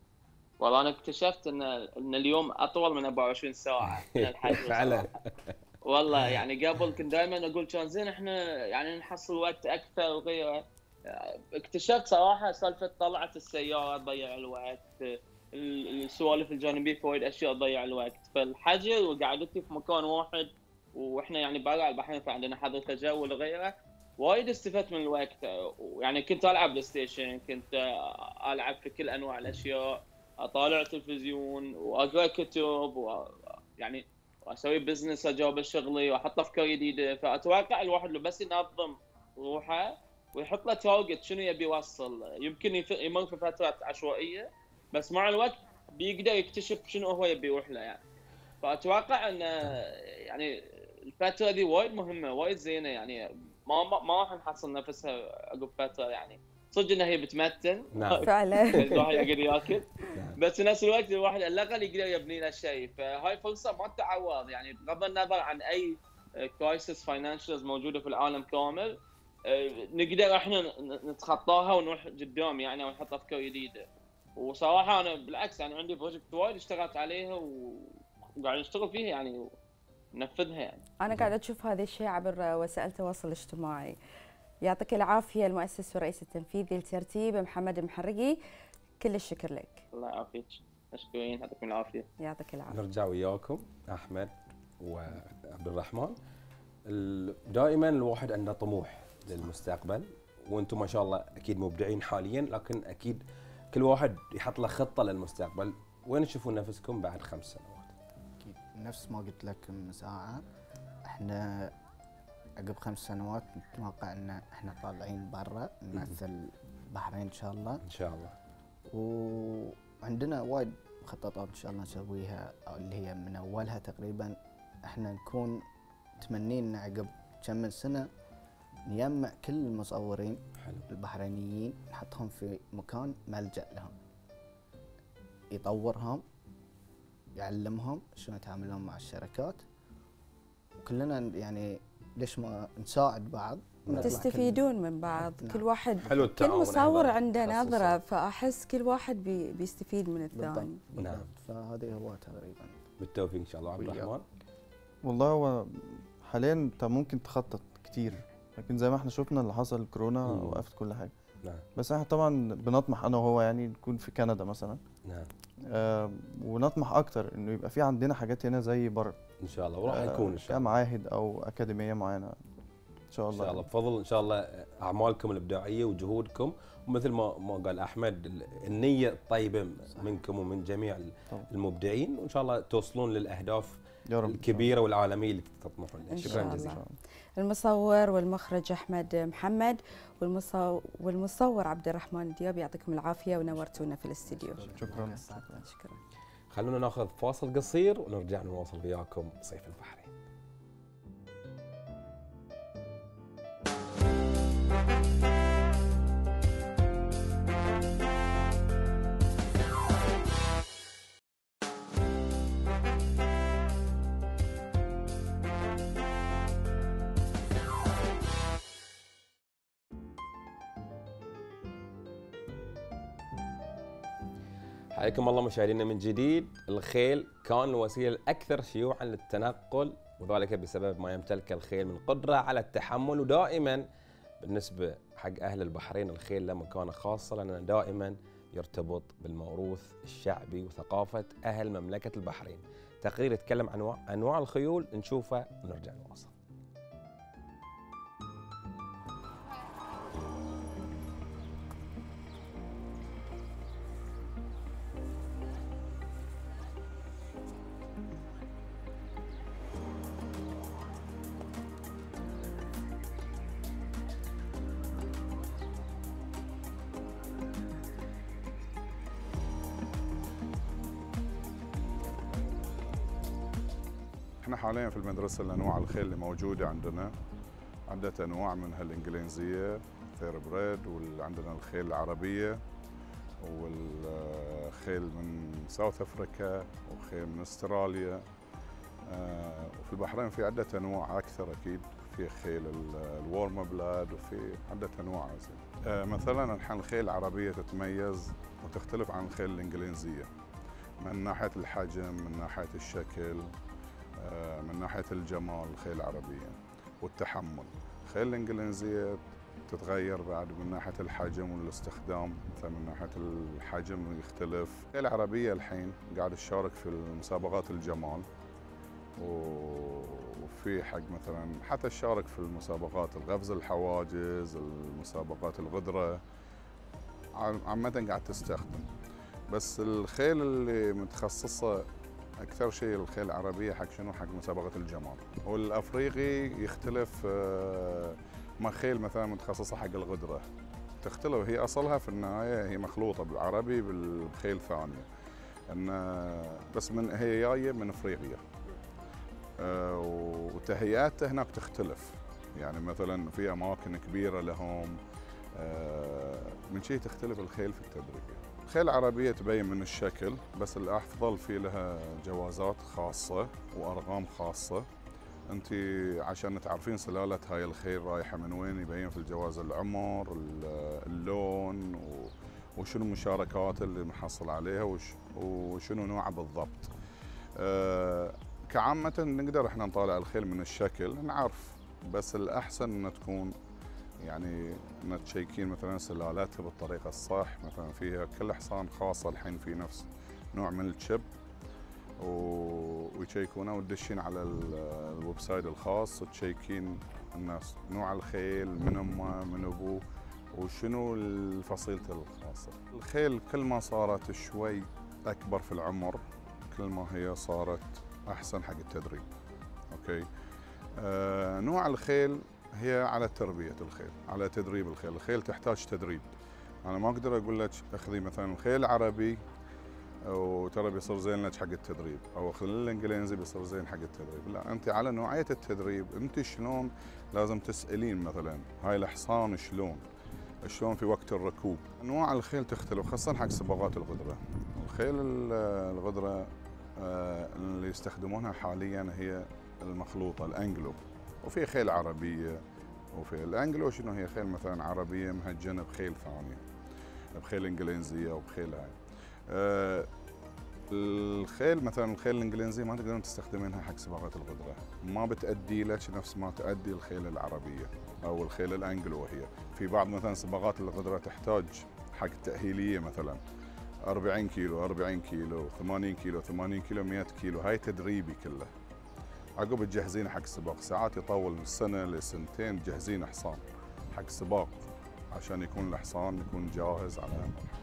[SPEAKER 6] والله انا اكتشفت ان ان اليوم اطول من أربعة وعشرين ساعه من الحج
[SPEAKER 1] فعلا.
[SPEAKER 6] والله يعني قبل كنت دائما اقول كان زين احنا يعني نحصل وقت اكثر وغيره. اكتشفت صراحه سالفه طلعت السياره تضيع الوقت، السوالف الجانبيه وايد اشياء تضيع الوقت، فالحجر وقعدتي في مكان واحد واحنا يعني برا البحرين فعندنا حظر تجول وغيره، وايد استفدت من الوقت. يعني كنت العب بلاي ستيشن، كنت العب في كل انواع الاشياء، اطالع تلفزيون واقرا كتب ويعني واسوي بزنس اجاوب شغلي واحط افكار جديده. فاتوقع الواحد لو بس ينظم روحه ويحط له تارجت شنو يبي يوصل، يمكن يمر في فترات عشوائيه بس مع الوقت بيقدر يكتشف شنو هو يبي يروح له يعني. فاتوقع ان يعني الفتره دي وايد مهمه وايد زينه، يعني ما ما راح نحصل نفسها عقب فتره يعني. صدق انها هي بتمتن
[SPEAKER 1] نعم
[SPEAKER 2] فعلا.
[SPEAKER 6] الواحد يقدر ياكل بس في نفس الوقت الواحد على الاقل يقدر يبني له شيء، فهاي فرصه ما تعوض يعني. بغض النظر عن اي كرايسيس فاينانشالز موجوده في العالم كامل، نقدر احنا نتخطاها ونروح قدام يعني ونحط افكار جديده. وصراحه انا بالعكس يعني عندي بروجكت وايد اشتغلت عليها وقاعد نشتغل فيها يعني وننفذها يعني.
[SPEAKER 2] انا قاعده اشوف هذا الشيء عبر وسائل التواصل الاجتماعي. يعطيك العافيه المؤسس والرئيس التنفيذي لترتيب محمد المحرقي، كل الشكر لك.
[SPEAKER 6] الله يعافيك، مشكورين، يعطيكم العافيه.
[SPEAKER 2] يعطيك العافيه.
[SPEAKER 1] نرجع وياكم احمد وعبد الرحمن. دائما الواحد عنده طموح للمستقبل، وانتم ما شاء الله اكيد مبدعين حاليا، لكن اكيد كل واحد يحط له خطه للمستقبل. وين تشوفون نفسكم بعد خمس سنوات؟
[SPEAKER 3] اكيد نفس ما قلت لك من ساعه، احنا عقب خمس سنوات نتوقع ان احنا طالعين برا نمثل البحرين ان شاء الله.
[SPEAKER 1] ان شاء الله.
[SPEAKER 3] وعندنا وايد مخططات ان شاء الله نسويها، اللي هي من اولها تقريبا احنا نكون تمنينا عقب كم من سنه نجمع كل المصورين
[SPEAKER 1] حلو.
[SPEAKER 3] البحرينيين نحطهم في مكان ملجأ لهم، يطورهم، يعلمهم شلون يتعاملون مع الشركات، وكلنا يعني ليش ما نساعد بعض،
[SPEAKER 2] تستفيدون من بعض.
[SPEAKER 3] نعم.
[SPEAKER 2] كل واحد
[SPEAKER 1] حلو
[SPEAKER 2] كل مصور عنده
[SPEAKER 1] تخصصات.
[SPEAKER 2] نظرة، فأحس كل واحد بي بيستفيد من الثاني.
[SPEAKER 1] نعم.
[SPEAKER 3] فهذه هو تقريبا.
[SPEAKER 1] بالتوفيق ان شاء الله. عبد الرحمن.
[SPEAKER 4] والله هو حاليا انت ممكن تخطط كتير، لكن زي ما احنا شفنا اللي حصل كورونا
[SPEAKER 1] مم.
[SPEAKER 4] وقفت كل حاجه.
[SPEAKER 1] نعم.
[SPEAKER 4] بس احنا طبعا بنطمح انا وهو يعني نكون في كندا مثلا.
[SPEAKER 1] نعم.
[SPEAKER 4] آه ونطمح اكتر انه يبقى في عندنا حاجات هنا زي بره
[SPEAKER 1] ان شاء الله، وراح يكون ان شاء الله
[SPEAKER 4] كمعاهد او اكاديميه معينه ان شاء الله.
[SPEAKER 1] ان شاء الله بفضل ان شاء الله اعمالكم الابداعيه وجهودكم، ومثل ما ما قال احمد النيه الطيبه منكم ومن جميع
[SPEAKER 4] طبعا.
[SPEAKER 1] المبدعين، وان شاء الله توصلون للاهداف
[SPEAKER 4] يا رب
[SPEAKER 1] الكبيره والعالميه اللي تطمحون لها.
[SPEAKER 2] إن
[SPEAKER 1] شكرا
[SPEAKER 2] شاء
[SPEAKER 1] جزيلا.
[SPEAKER 2] الله. المصور والمخرج احمد محمد والمصور والمصور عبد الرحمن دياب، يعطيكم العافيه ونورتونا في الاستديو.
[SPEAKER 4] شكرا.
[SPEAKER 2] شكرا.
[SPEAKER 1] خلونا ناخذ فاصل قصير ونرجع نواصل وياكم صيف البحرين. حياكم الله مشاهدينا من جديد. الخيل كان الوسيله الاكثر شيوعا للتنقل، وذلك بسبب ما يمتلكه الخيل من قدره على التحمل، ودائما بالنسبه حق اهل البحرين الخيل له مكانه خاصه، لانه دائما يرتبط بالموروث الشعبي وثقافه اهل مملكه البحرين. تقرير يتكلم عن انواع الخيول نشوفه ونرجع نواصل.
[SPEAKER 7] احنا حاليا في المدرسة الأنواع الخيل اللي موجودة عندنا عدة أنواع، منها الإنجليزية ثير بريد، وعندنا الخيل العربية والخيل من ساوث أفريقيا وخيل من أستراليا. وفي البحرين في عدة أنواع أكثر أكيد، في خيل الورم بلاد وفي عدة أنواع. مثلا الحين الخيل العربية تتميز وتختلف عن الخيل الإنجليزية من ناحية الحجم، من ناحية الشكل، آه، من ناحيه الجمال الخيل العربيه والتحمل. الخيل الانجليزيه تتغير بعد من ناحيه الحجم والاستخدام، مثلا من ناحيه الحجم يختلف. الخيل العربيه الحين قاعد تشارك في المسابقات الجمال، وفي حق مثلا حتى تشارك في المسابقات القفز الحواجز، المسابقات الغدره، عامه قاعد تستخدم. بس الخيل اللي متخصصه اكثر شيء الخيل العربيه حق شنو؟ حق مسابقه الجمال. والافريقي يختلف مع خيل مثلا متخصصه حق الغدره، تختلف. هي اصلها في النهايه هي مخلوطه بالعربي بخيل ثانيه، ان بس من هي جايه من افريقيا. أه وتهيئاتها هناك تختلف، يعني مثلا في اماكن كبيره لهم، أه من شيء تختلف الخيل في التدريب. الخيل العربيه تبين من الشكل، بس الافضل في لها جوازات خاصه وارقام خاصه. انت عشان تعرفين سلاله هاي الخيل رايحه من وين يبين في الجواز العمر، اللون، وشنو المشاركات اللي محصل عليها، وشنو نوعها بالضبط. أه كعامة نقدر احنا نطالع الخيل من الشكل نعرف، بس الأحسن أن تكون يعني أن تشيكين مثلا سلالاتها بالطريقة الصح. مثلا فيها كل حصان خاصة الحين في نفس نوع من الشب، ويشيكونه وتدشين على الويب سايت الخاص وتشيكين الناس نوع الخيل، من أمه من أبوه، وشنو الفصيلة الخاصة. الخيل كل ما صارت شوي أكبر في العمر كل ما هي صارت أحسن حق التدريب. أوكي. آه نوع الخيل هي على تربية الخيل، على تدريب الخيل. الخيل تحتاج تدريب. أنا ما أقدر أقول لك أخذي مثلا خيل عربي وترى بيصير زين لك حق التدريب، أو أخذ الإنجليزي بيصير زين حق التدريب. لا، أنت على نوعية التدريب أنت شلون لازم تسألين مثلا هاي الحصان شلون شلون في وقت الركوب. أنواع الخيل تختلف خاصة حق سباقات الغدرة. الخيل الغدرة اللي يستخدمونها حاليا هي المخلوطة الأنجلو، وفي خيل عربية. وفي الأنجلو شنو هي؟ خيل مثلا عربية مهجنة بخيل ثانية، بخيل إنجليزية وبخيل هاي. أه الخيل مثلا الخيل الإنجليزية ما تقدرون تستخدمينها حق سباقات الغدرة، ما بتأدي لك نفس ما تأدي الخيل العربية أو الخيل الأنجلو. هي في بعض مثلا سباقات الغدرة تحتاج حق تأهيلية مثلا أربعين كيلو أربعين كيلو ثمانين كيلو ثمانين كيلو مئة كيلو، هاي تدريبي كله. عقب تجهزين حق سباق ساعات يطول من سنة لسنتين تجهزين حصان حق سباق عشان يكون الحصان يكون جاهز على مرحلة.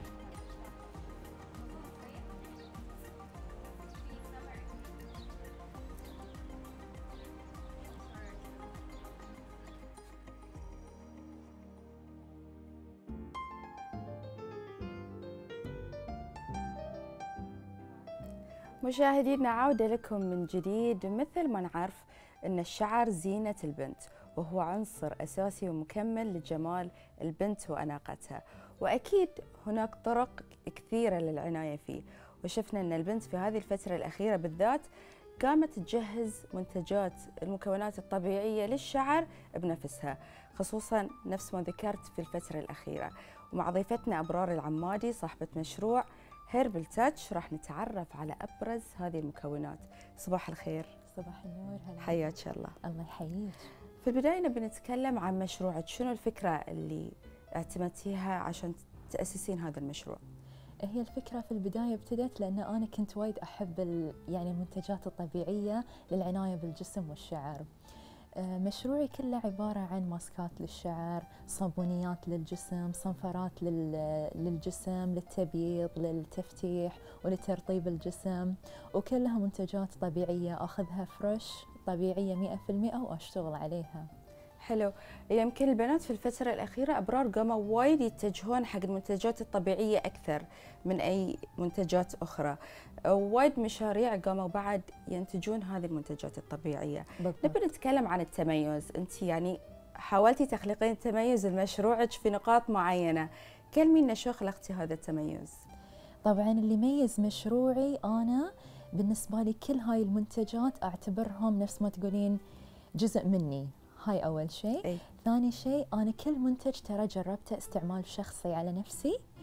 [SPEAKER 2] مشاهدينا، عودة لكم من جديد. مثل ما نعرف أن الشعر زينة البنت، وهو عنصر أساسي ومكمل لجمال البنت وأناقتها، وأكيد هناك طرق كثيرة للعناية فيه. وشفنا أن البنت في هذه الفترة الأخيرة بالذات قامت تجهز منتجات المكونات الطبيعية للشعر بنفسها، خصوصا نفس ما ذكرت في الفترة الأخيرة. ومع ضيفتنا أبرار العمادي صاحبة مشروع هيربل تاتش راح نتعرف على أبرز هذه المكونات. صباح الخير.
[SPEAKER 8] صباح النور. هلا،
[SPEAKER 2] حياك الله.
[SPEAKER 8] الله يحييك.
[SPEAKER 2] في البداية نبي نتكلم عن مشروعك، شنو الفكرة اللي اعتمدتيها عشان تأسسين هذا المشروع؟
[SPEAKER 8] هي الفكرة في البداية ابتدت لأن أنا كنت وايد أحب يعني المنتجات الطبيعية للعناية بالجسم والشعر. مشروعي كله عبارة عن ماسكات للشعر، صابونيات للجسم، صنفرات للجسم، للتبييض، للتفتيح ولترطيب الجسم، وكلها منتجات طبيعية أخذها فريش طبيعية مئة بالمئة وأشتغل عليها.
[SPEAKER 2] حلو. يمكن البنات في الفترة الأخيرة أبرار قاموا وايد يتجهون حق المنتجات الطبيعية أكثر من أي منتجات أخرى، وايد مشاريع قاموا بعد ينتجون هذه المنتجات الطبيعية. نبي نتكلم عن التميز. أنت يعني حاولتي تخلقين تميز لمشروعك في نقاط معينة، كلمينا شو خلقتي هذا التميز؟
[SPEAKER 8] طبعا اللي يميز مشروعي أنا بالنسبة لي كل هاي المنتجات أعتبرهم نفس ما تقولين جزء مني. هاي أول شيء. أي. ثاني شيء أنا كل منتج ترى جربته استعمال شخصي على نفسي.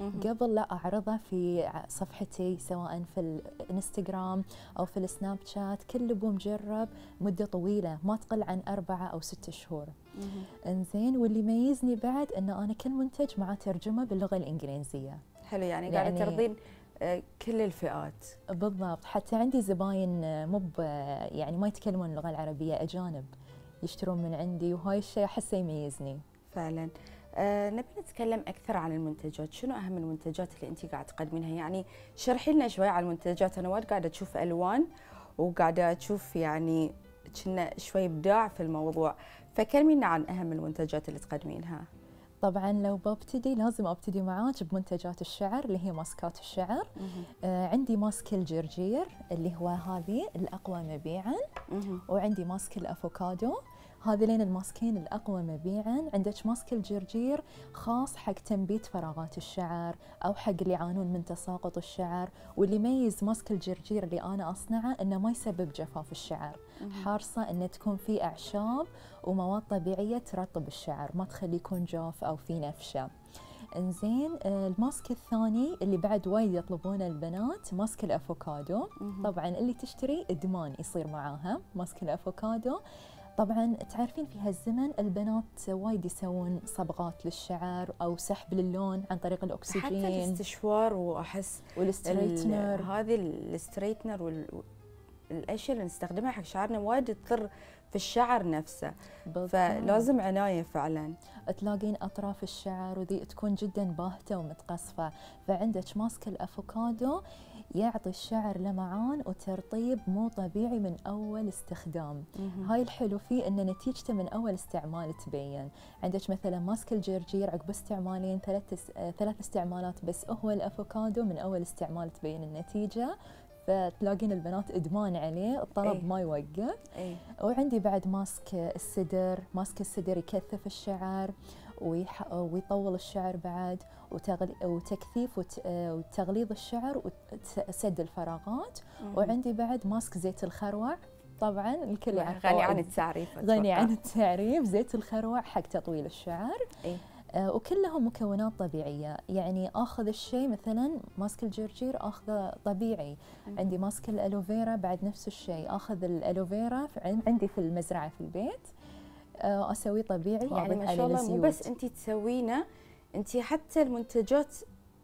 [SPEAKER 8] قبل لا اعرضه في صفحتي سواء في الانستغرام او في السناب شات، كل ابو مجرب مده طويله ما تقل عن اربعه او ستة شهور. انزين، واللي يميزني بعد ان انا كل منتج معاه ترجمه باللغه الانجليزيه.
[SPEAKER 2] حلو، يعني قاعده
[SPEAKER 8] يعني
[SPEAKER 2] ترضين كل الفئات.
[SPEAKER 8] بالضبط، حتى عندي زباين مو يعني ما يتكلمون اللغه العربيه، اجانب يشترون من عندي، وهاي الشيء احسه يميزني
[SPEAKER 2] فعلا. أه نبي نتكلم اكثر عن المنتجات، شنو اهم المنتجات اللي انت قاعده تقدمينها؟ يعني شرحي لنا شوي عن المنتجات، انا وايد قاعده اشوف الوان وقاعده اشوف يعني كنا شوي ابداع في الموضوع، فكلمينا عن اهم المنتجات اللي تقدمينها.
[SPEAKER 8] طبعا لو ببتدي لازم ابتدي معاك بمنتجات الشعر اللي هي ماسكات الشعر. آه عندي ماسك الجرجير اللي هو هذه الاقوى مبيعا، وعندي ماسك الافوكادو، هذين الماسكين الاقوى مبيعا. عندك ماسك الجرجير خاص حق تنبيت فراغات الشعر او حق اللي يعانون من تساقط الشعر، واللي يميز ماسك الجرجير اللي انا اصنعه انه ما يسبب جفاف الشعر، حارصه انه تكون فيه اعشاب ومواد طبيعيه ترطب الشعر، ما تخليه يكون جاف او فيه نفشه. انزين، الماسك الثاني اللي بعد وايد يطلبونه البنات ماسك الافوكادو. طبعا اللي تشتري ادمان يصير معاها ماسك الافوكادو. طبعا تعرفين في هالزمن البنات وايد يسوون صبغات للشعر او سحب للون عن طريق الاكسجين،
[SPEAKER 2] حتى الاستشوار، واحس
[SPEAKER 8] والستريتنر،
[SPEAKER 2] هذه الستريتنر والاشياء اللي نستخدمها حق شعرنا وايد تضر في الشعر نفسه. بالضبط. فلازم عنايه فعلا.
[SPEAKER 8] تلاقين اطراف الشعر وذي تكون جدا باهته ومتقصفه، فعندك ماسك الافوكادو يعطي الشعر لمعان وترطيب مو طبيعي من اول استخدام. هاي الحلو فيه ان نتيجته من اول استعمال تبين. عندك مثلا ماسك الجرجير عقب استعمالين ثلاث ثلاث استعمالات بس هو الافوكادو من اول استعمال تبين النتيجه، فتلاقين البنات ادمان عليه، الطلب أي. ما يوقف. أي. وعندي بعد ماسك السدر، ماسك السدر يكثف الشعر ويح... ويطول الشعر بعد، وتغلي... وتكثيف وت... وتغليظ الشعر وسد الفراغات. مم. وعندي بعد ماسك زيت الخروع، طبعا الكل يعرفه،
[SPEAKER 2] غني عن التعريف،
[SPEAKER 8] غني عن التعريف. زيت الخروع حق تطويل الشعر. أي. آه وكلهم مكونات طبيعيه، يعني اخذ الشيء مثلا ماسك الجرجير اخذه طبيعي. مم. عندي ماسك الالوفيرا بعد نفس الشيء، اخذ الالوفيرا عندي في المزرعه في البيت، اسويه طبيعي،
[SPEAKER 2] يعني ما شاء الله. مو بس انت تسوينه، انت حتى المنتجات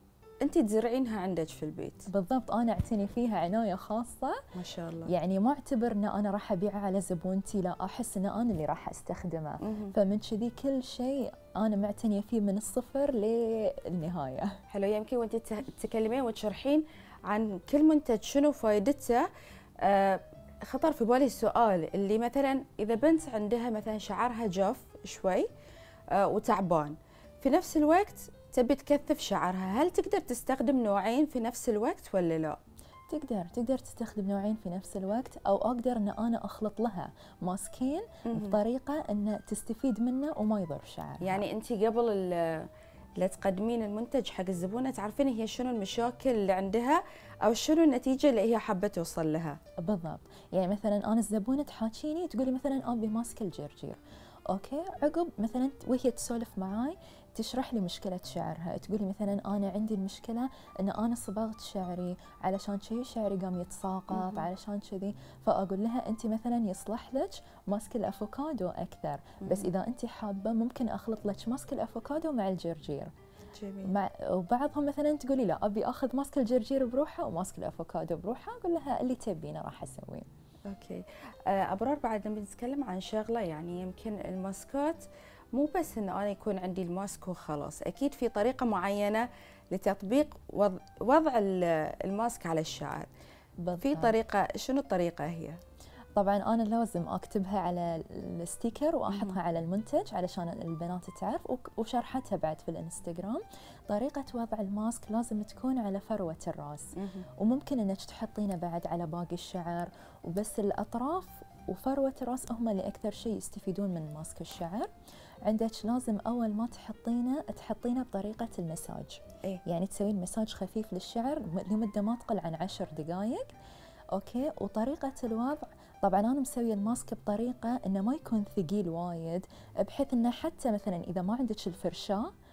[SPEAKER 2] انت تزرعينها عندك في البيت.
[SPEAKER 8] بالضبط، انا اعتني فيها عنايه خاصه
[SPEAKER 2] ما شاء الله.
[SPEAKER 8] يعني ما اعتبر ان انا راح ابيعها على زبونتي، لا، احس ان انا اللي راح استخدمه. مم. فمن كذي كل شيء انا معتنيه فيه من الصفر للنهايه.
[SPEAKER 2] حلو. يمكن وانت تتكلمين وتشرحين عن كل منتج شنو فائدته، آه خطر في بالي السؤال اللي مثلا اذا بنت عندها مثلا شعرها جاف شوي آه وتعبان، في نفس الوقت تبي تكثف شعرها، هل تقدر تستخدم نوعين في نفس الوقت ولا لا؟
[SPEAKER 8] تقدر تقدر تستخدم نوعين في نفس الوقت، او اقدر ان انا اخلط لها ماسكين بطريقه ان تستفيد منه وما يضر شعرها.
[SPEAKER 2] يعني انت قبل لا تقدمين المنتج حق الزبونه تعرفين هي شنو المشاكل اللي عندها او شنو النتيجه اللي هي حابه توصل لها.
[SPEAKER 8] بالضبط، يعني مثلا انا الزبونه تحاكيني تقولي مثلا ابي ماسك الجرجير، اوكي، عقب مثلا وهي تسولف معاي تشرح لي مشكلة شعرها، تقولي مثلا أنا عندي المشكلة أن أنا صبغت شعري علشان شي شعري قام يتساقط علشان كذي، فأقول لها أنت مثلا يصلح لك ماسك الأفوكادو أكثر، بس إذا أنت حابة ممكن أخلط لك ماسك الأفوكادو مع الجرجير.
[SPEAKER 2] جميل.
[SPEAKER 8] مع وبعضهم مثلا تقولي لا أبي أخذ ماسك الجرجير بروحه وماسك الأفوكادو بروحه، أقول لها اللي تبينه راح أسويه.
[SPEAKER 2] أوكي. أبرار بعد لما نتكلم عن شغلة، يعني يمكن الماسكات مو بس ان انا يكون عندي الماسك وخلاص، اكيد في طريقه معينه لتطبيق وضع, وضع الماسك على الشعر. بالضبط. في طريقه، شنو الطريقه هي؟
[SPEAKER 8] طبعا انا لازم اكتبها على الستيكر واحطها على المنتج علشان البنات تعرف، وشرحتها بعد في الانستغرام. طريقه وضع الماسك لازم تكون على فروه الراس، وممكن انك تحطينه بعد على باقي الشعر، وبس الاطراف وفروه الراس هم اللي اكثر شيء يستفيدون من ماسك الشعر. عندك لازم اول ما تحطينه تحطينه بطريقه المساج. إيه؟ يعني تسوين مساج خفيف للشعر لمده ما تقل عن عشر دقائق. اوكي. وطريقه الوضع، طبعا انا مسويه الماسك بطريقه انه ما يكون ثقيل وايد، بحيث انه حتى مثلا اذا ما عندك الفرشاه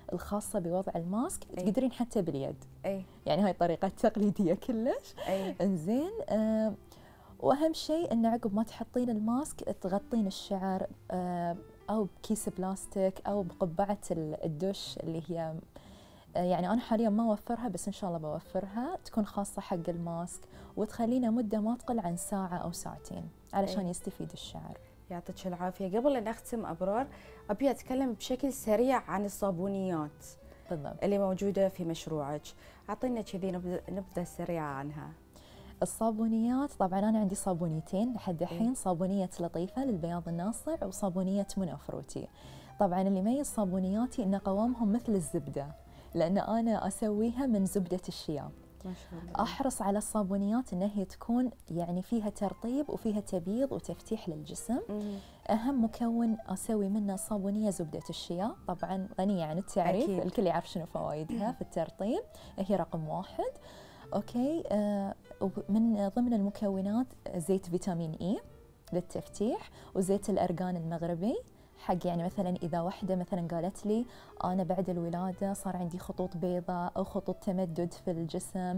[SPEAKER 8] الخاصه بوضع الماسك
[SPEAKER 2] أي.
[SPEAKER 8] تقدرين حتى باليد.
[SPEAKER 2] اي
[SPEAKER 8] يعني هاي الطريقه التقليديه كلش.
[SPEAKER 2] اي
[SPEAKER 8] انزين آه واهم شيء ان عقب ما تحطين الماسك تغطين الشعر آه او بكيس بلاستيك او بقبعه الدش اللي هي آه يعني انا حاليا ما اوفرها بس ان شاء الله بوفرها، تكون خاصه حق الماسك وتخلينا مده ما تقل عن ساعه او ساعتين علشان
[SPEAKER 2] أي.
[SPEAKER 8] يستفيد الشعر.
[SPEAKER 2] يعطيك العافيه. قبل ان اختم ابرار ابي اتكلم بشكل سريع عن الصابونيات
[SPEAKER 8] بالضبط.
[SPEAKER 2] اللي موجوده في مشروعك، اعطينا كذي نبذه نبذة سريعه عنها.
[SPEAKER 8] الصابونيات طبعا انا عندي صابونيتين لحد الحين، صابونيه لطيفه للبياض الناصع وصابونيه منى فروتي. طبعا اللي يميز صابونياتي ان قوامهم مثل الزبده، لان انا اسويها من زبده الشيا.
[SPEAKER 2] ما شاء الله.
[SPEAKER 8] احرص على الصابونيات ان هي تكون يعني فيها ترطيب وفيها تبييض وتفتيح للجسم.
[SPEAKER 2] مم.
[SPEAKER 8] اهم مكون اسوي منه صابونيه زبده الشيا، طبعا غنيه عن التعريف،
[SPEAKER 2] أكيد.
[SPEAKER 8] الكل يعرف شنو فوائدها في الترطيب، هي رقم واحد. اوكي آه من ضمن المكونات زيت فيتامين اي للتفتيح، وزيت الارغان المغربي حق يعني مثلا اذا وحده مثلا قالت لي انا بعد الولاده صار عندي خطوط بيضاء او خطوط تمدد في الجسم،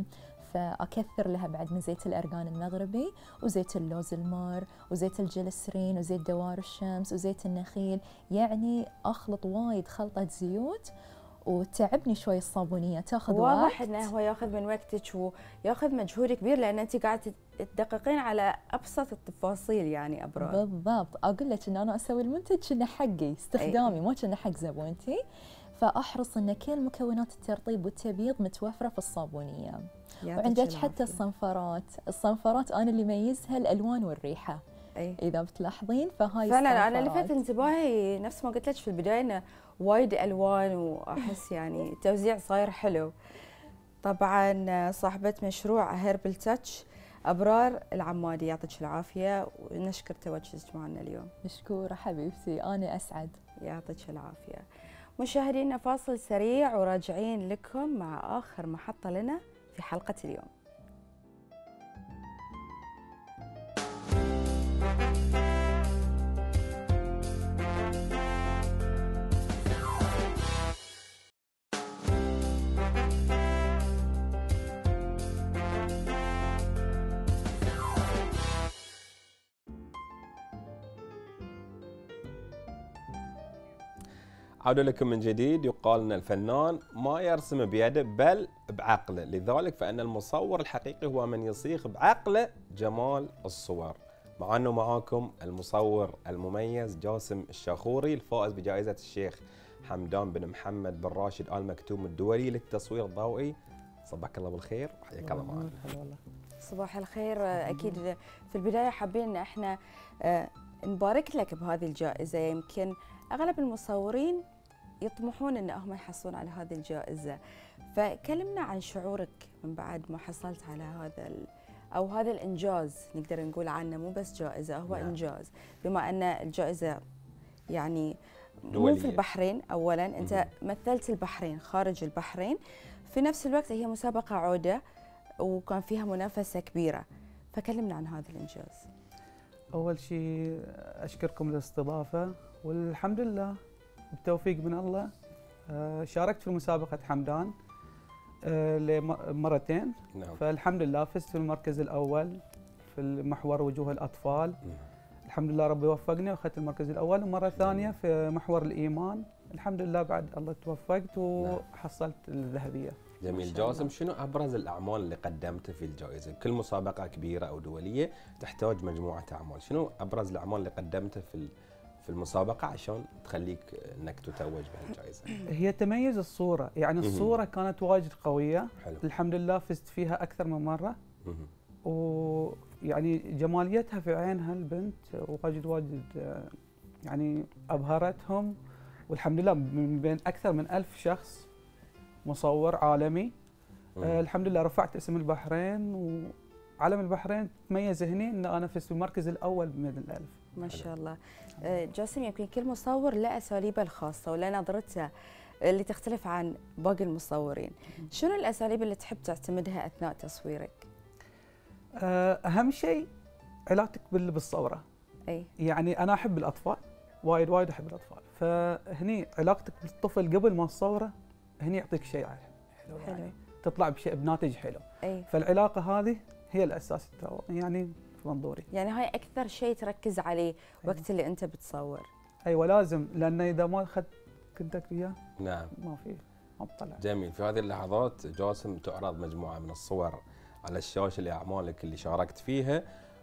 [SPEAKER 8] فاكثر لها بعد من زيت الارغان المغربي، وزيت اللوز المار، وزيت الجلسرين، وزيت دوار الشمس، وزيت النخيل. يعني اخلط وايد خلطه زيوت، وتعبني شوي الصابونيه تاخذ وقت.
[SPEAKER 2] واضح انه هو ياخذ من وقتك وياخذ مجهود كبير، لان انت قاعده تدققين على ابسط التفاصيل يعني ابرار.
[SPEAKER 8] بالضبط، اقول لك ان انا اسوي المنتج كأنه حقي استخدامي مو كأنه حق زبونتي، فاحرص ان كل مكونات الترطيب والتبييض متوفره في الصابونيه. وعندك حتى الصنفرات، الصنفرات انا اللي يميزها الالوان والريحه.
[SPEAKER 2] أي.
[SPEAKER 8] اذا بتلاحظين فهاي
[SPEAKER 2] فعلا انا لفت انتباهي نفس ما قلت لك في البدايه انه وايد الوان، واحس يعني التوزيع صاير حلو. طبعا صاحبه مشروع هيربل تاتش ابرار العمادي، يعطيك العافيه ونشكر تواجدك معنا اليوم.
[SPEAKER 8] مشكوره حبيبتي، انا اسعد.
[SPEAKER 2] يعطيك العافيه. مشاهدينا فاصل سريع وراجعين لكم مع اخر محطه لنا في حلقه اليوم.
[SPEAKER 1] عودة لكم من جديد. يقال أن الفنان ما يرسم بيده بل بعقله، لذلك فإن المصور الحقيقي هو من يصيغ بعقله جمال الصور. معنا معاكم المصور المميز جاسم الشاخوري، الفائز بجائزة الشيخ حمدان بن محمد بن راشد آل مكتوم الدولي للتصوير الضوئي. صباحك الله بالخير وحياك الله معنا.
[SPEAKER 2] صباح الخير. أكيد في البداية حابين أن احنا نبارك لك بهذه الجائزة. يمكن أغلب المصورين يطمحون أن هم يحصلون على هذه الجائزة، فكلمنا عن شعورك من بعد ما حصلت على هذا أو هذا الإنجاز، نقدر نقول عنه مو بس جائزة، هو نعم. إنجاز، بما أن الجائزة يعني دولية. مو في البحرين أولاً، أنت مثلت البحرين خارج البحرين، في نفس الوقت هي مسابقة عودة وكان فيها منافسة كبيرة، فكلمنا عن هذا الإنجاز.
[SPEAKER 9] أول شيء أشكركم للاستضافة، والحمد لله بالتوفيق من الله. شاركت في مسابقة حمدان مرتين،
[SPEAKER 1] نعم.
[SPEAKER 9] فالحمد لله فزت في المركز الأول في محور وجوه الأطفال. نعم. الحمد لله ربي وفقني واخذت المركز الأول، ومرة ثانية في محور الإيمان الحمد لله بعد الله توفقت وحصلت الذهبية.
[SPEAKER 1] جميل. جاسم، شنو أبرز الأعمال اللي قدمتها في الجائزة؟ كل مسابقة كبيرة أو دولية تحتاج مجموعة أعمال، شنو أبرز الأعمال اللي قدمتها في في المسابقة عشان تخليك انك تتوج بهالجائزة؟
[SPEAKER 9] هي تميز الصورة، يعني الصورة كانت واجد قوية. حلو. الحمد لله فزت فيها أكثر من مرة، ويعني جماليتها في عينها البنت واجد واجد يعني أبهرتهم، والحمد لله من بين أكثر من ألف شخص مصور عالمي. آه الحمد لله رفعت اسم البحرين، وعلم البحرين تميز هني ان انا فزت في المركز الاول من الالف.
[SPEAKER 2] ما شاء الله. جاسم، يمكن كل مصور له اساليبه الخاصه ولا نظرته اللي تختلف عن باقي المصورين. شنو الاساليب اللي تحب تعتمدها اثناء تصويرك؟
[SPEAKER 9] اهم شيء علاقتك بالصوره.
[SPEAKER 2] اي
[SPEAKER 9] يعني انا احب الاطفال وايد وايد احب الاطفال. فهني علاقتك بالطفل قبل ما تصوره هني يعطيك شيء حلو,
[SPEAKER 2] حلو.
[SPEAKER 9] يعني تطلع بشيء بناتج حلو.
[SPEAKER 2] اي
[SPEAKER 9] فالعلاقه هذه هي الاساس يعني في منظوري.
[SPEAKER 2] يعني هاي اكثر شيء تركز عليه وقت اللي انت بتصور.
[SPEAKER 9] ايوه لازم، لان اذا ما اخذت كنتك وياه
[SPEAKER 1] نعم
[SPEAKER 9] ما في ما بطلع.
[SPEAKER 1] جميل. في هذه اللحظات جاسم تعرض مجموعه من الصور على الشاشه لاعمالك اللي شاركت فيها.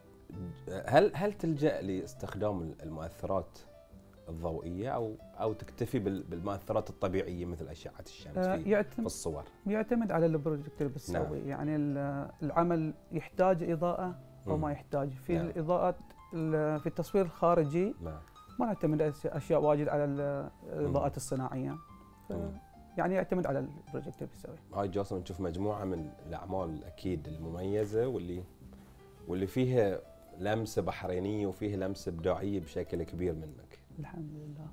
[SPEAKER 1] هل هل تلجأ لاستخدام المؤثرات الضوئيه او او تكتفي بال- بالمؤثرات الطبيعيه مثل اشعه الشمس
[SPEAKER 9] آه،
[SPEAKER 1] في, في
[SPEAKER 9] يعتمد
[SPEAKER 1] الصور؟
[SPEAKER 9] يعتمد على البروجيكتور اللي بتسوي.
[SPEAKER 1] نعم.
[SPEAKER 9] يعني ال- العمل يحتاج اضاءه او
[SPEAKER 1] مم.
[SPEAKER 9] ما يحتاج. في
[SPEAKER 1] نعم.
[SPEAKER 9] الاضاءات ال- في التصوير الخارجي
[SPEAKER 1] نعم
[SPEAKER 9] ما نعتمد أش- اشياء واجد على ال- الاضاءات الصناعيه. ف-
[SPEAKER 1] مم.
[SPEAKER 9] يعني يعتمد على البروجيكتور اللي بيسوي.
[SPEAKER 1] هاي جاسم نشوف مجموعه من الاعمال اكيد المميزه واللي واللي فيها لمسه بحرينيه وفيها لمسه ابداعيه بشكل كبير منك.
[SPEAKER 9] الحمد لله.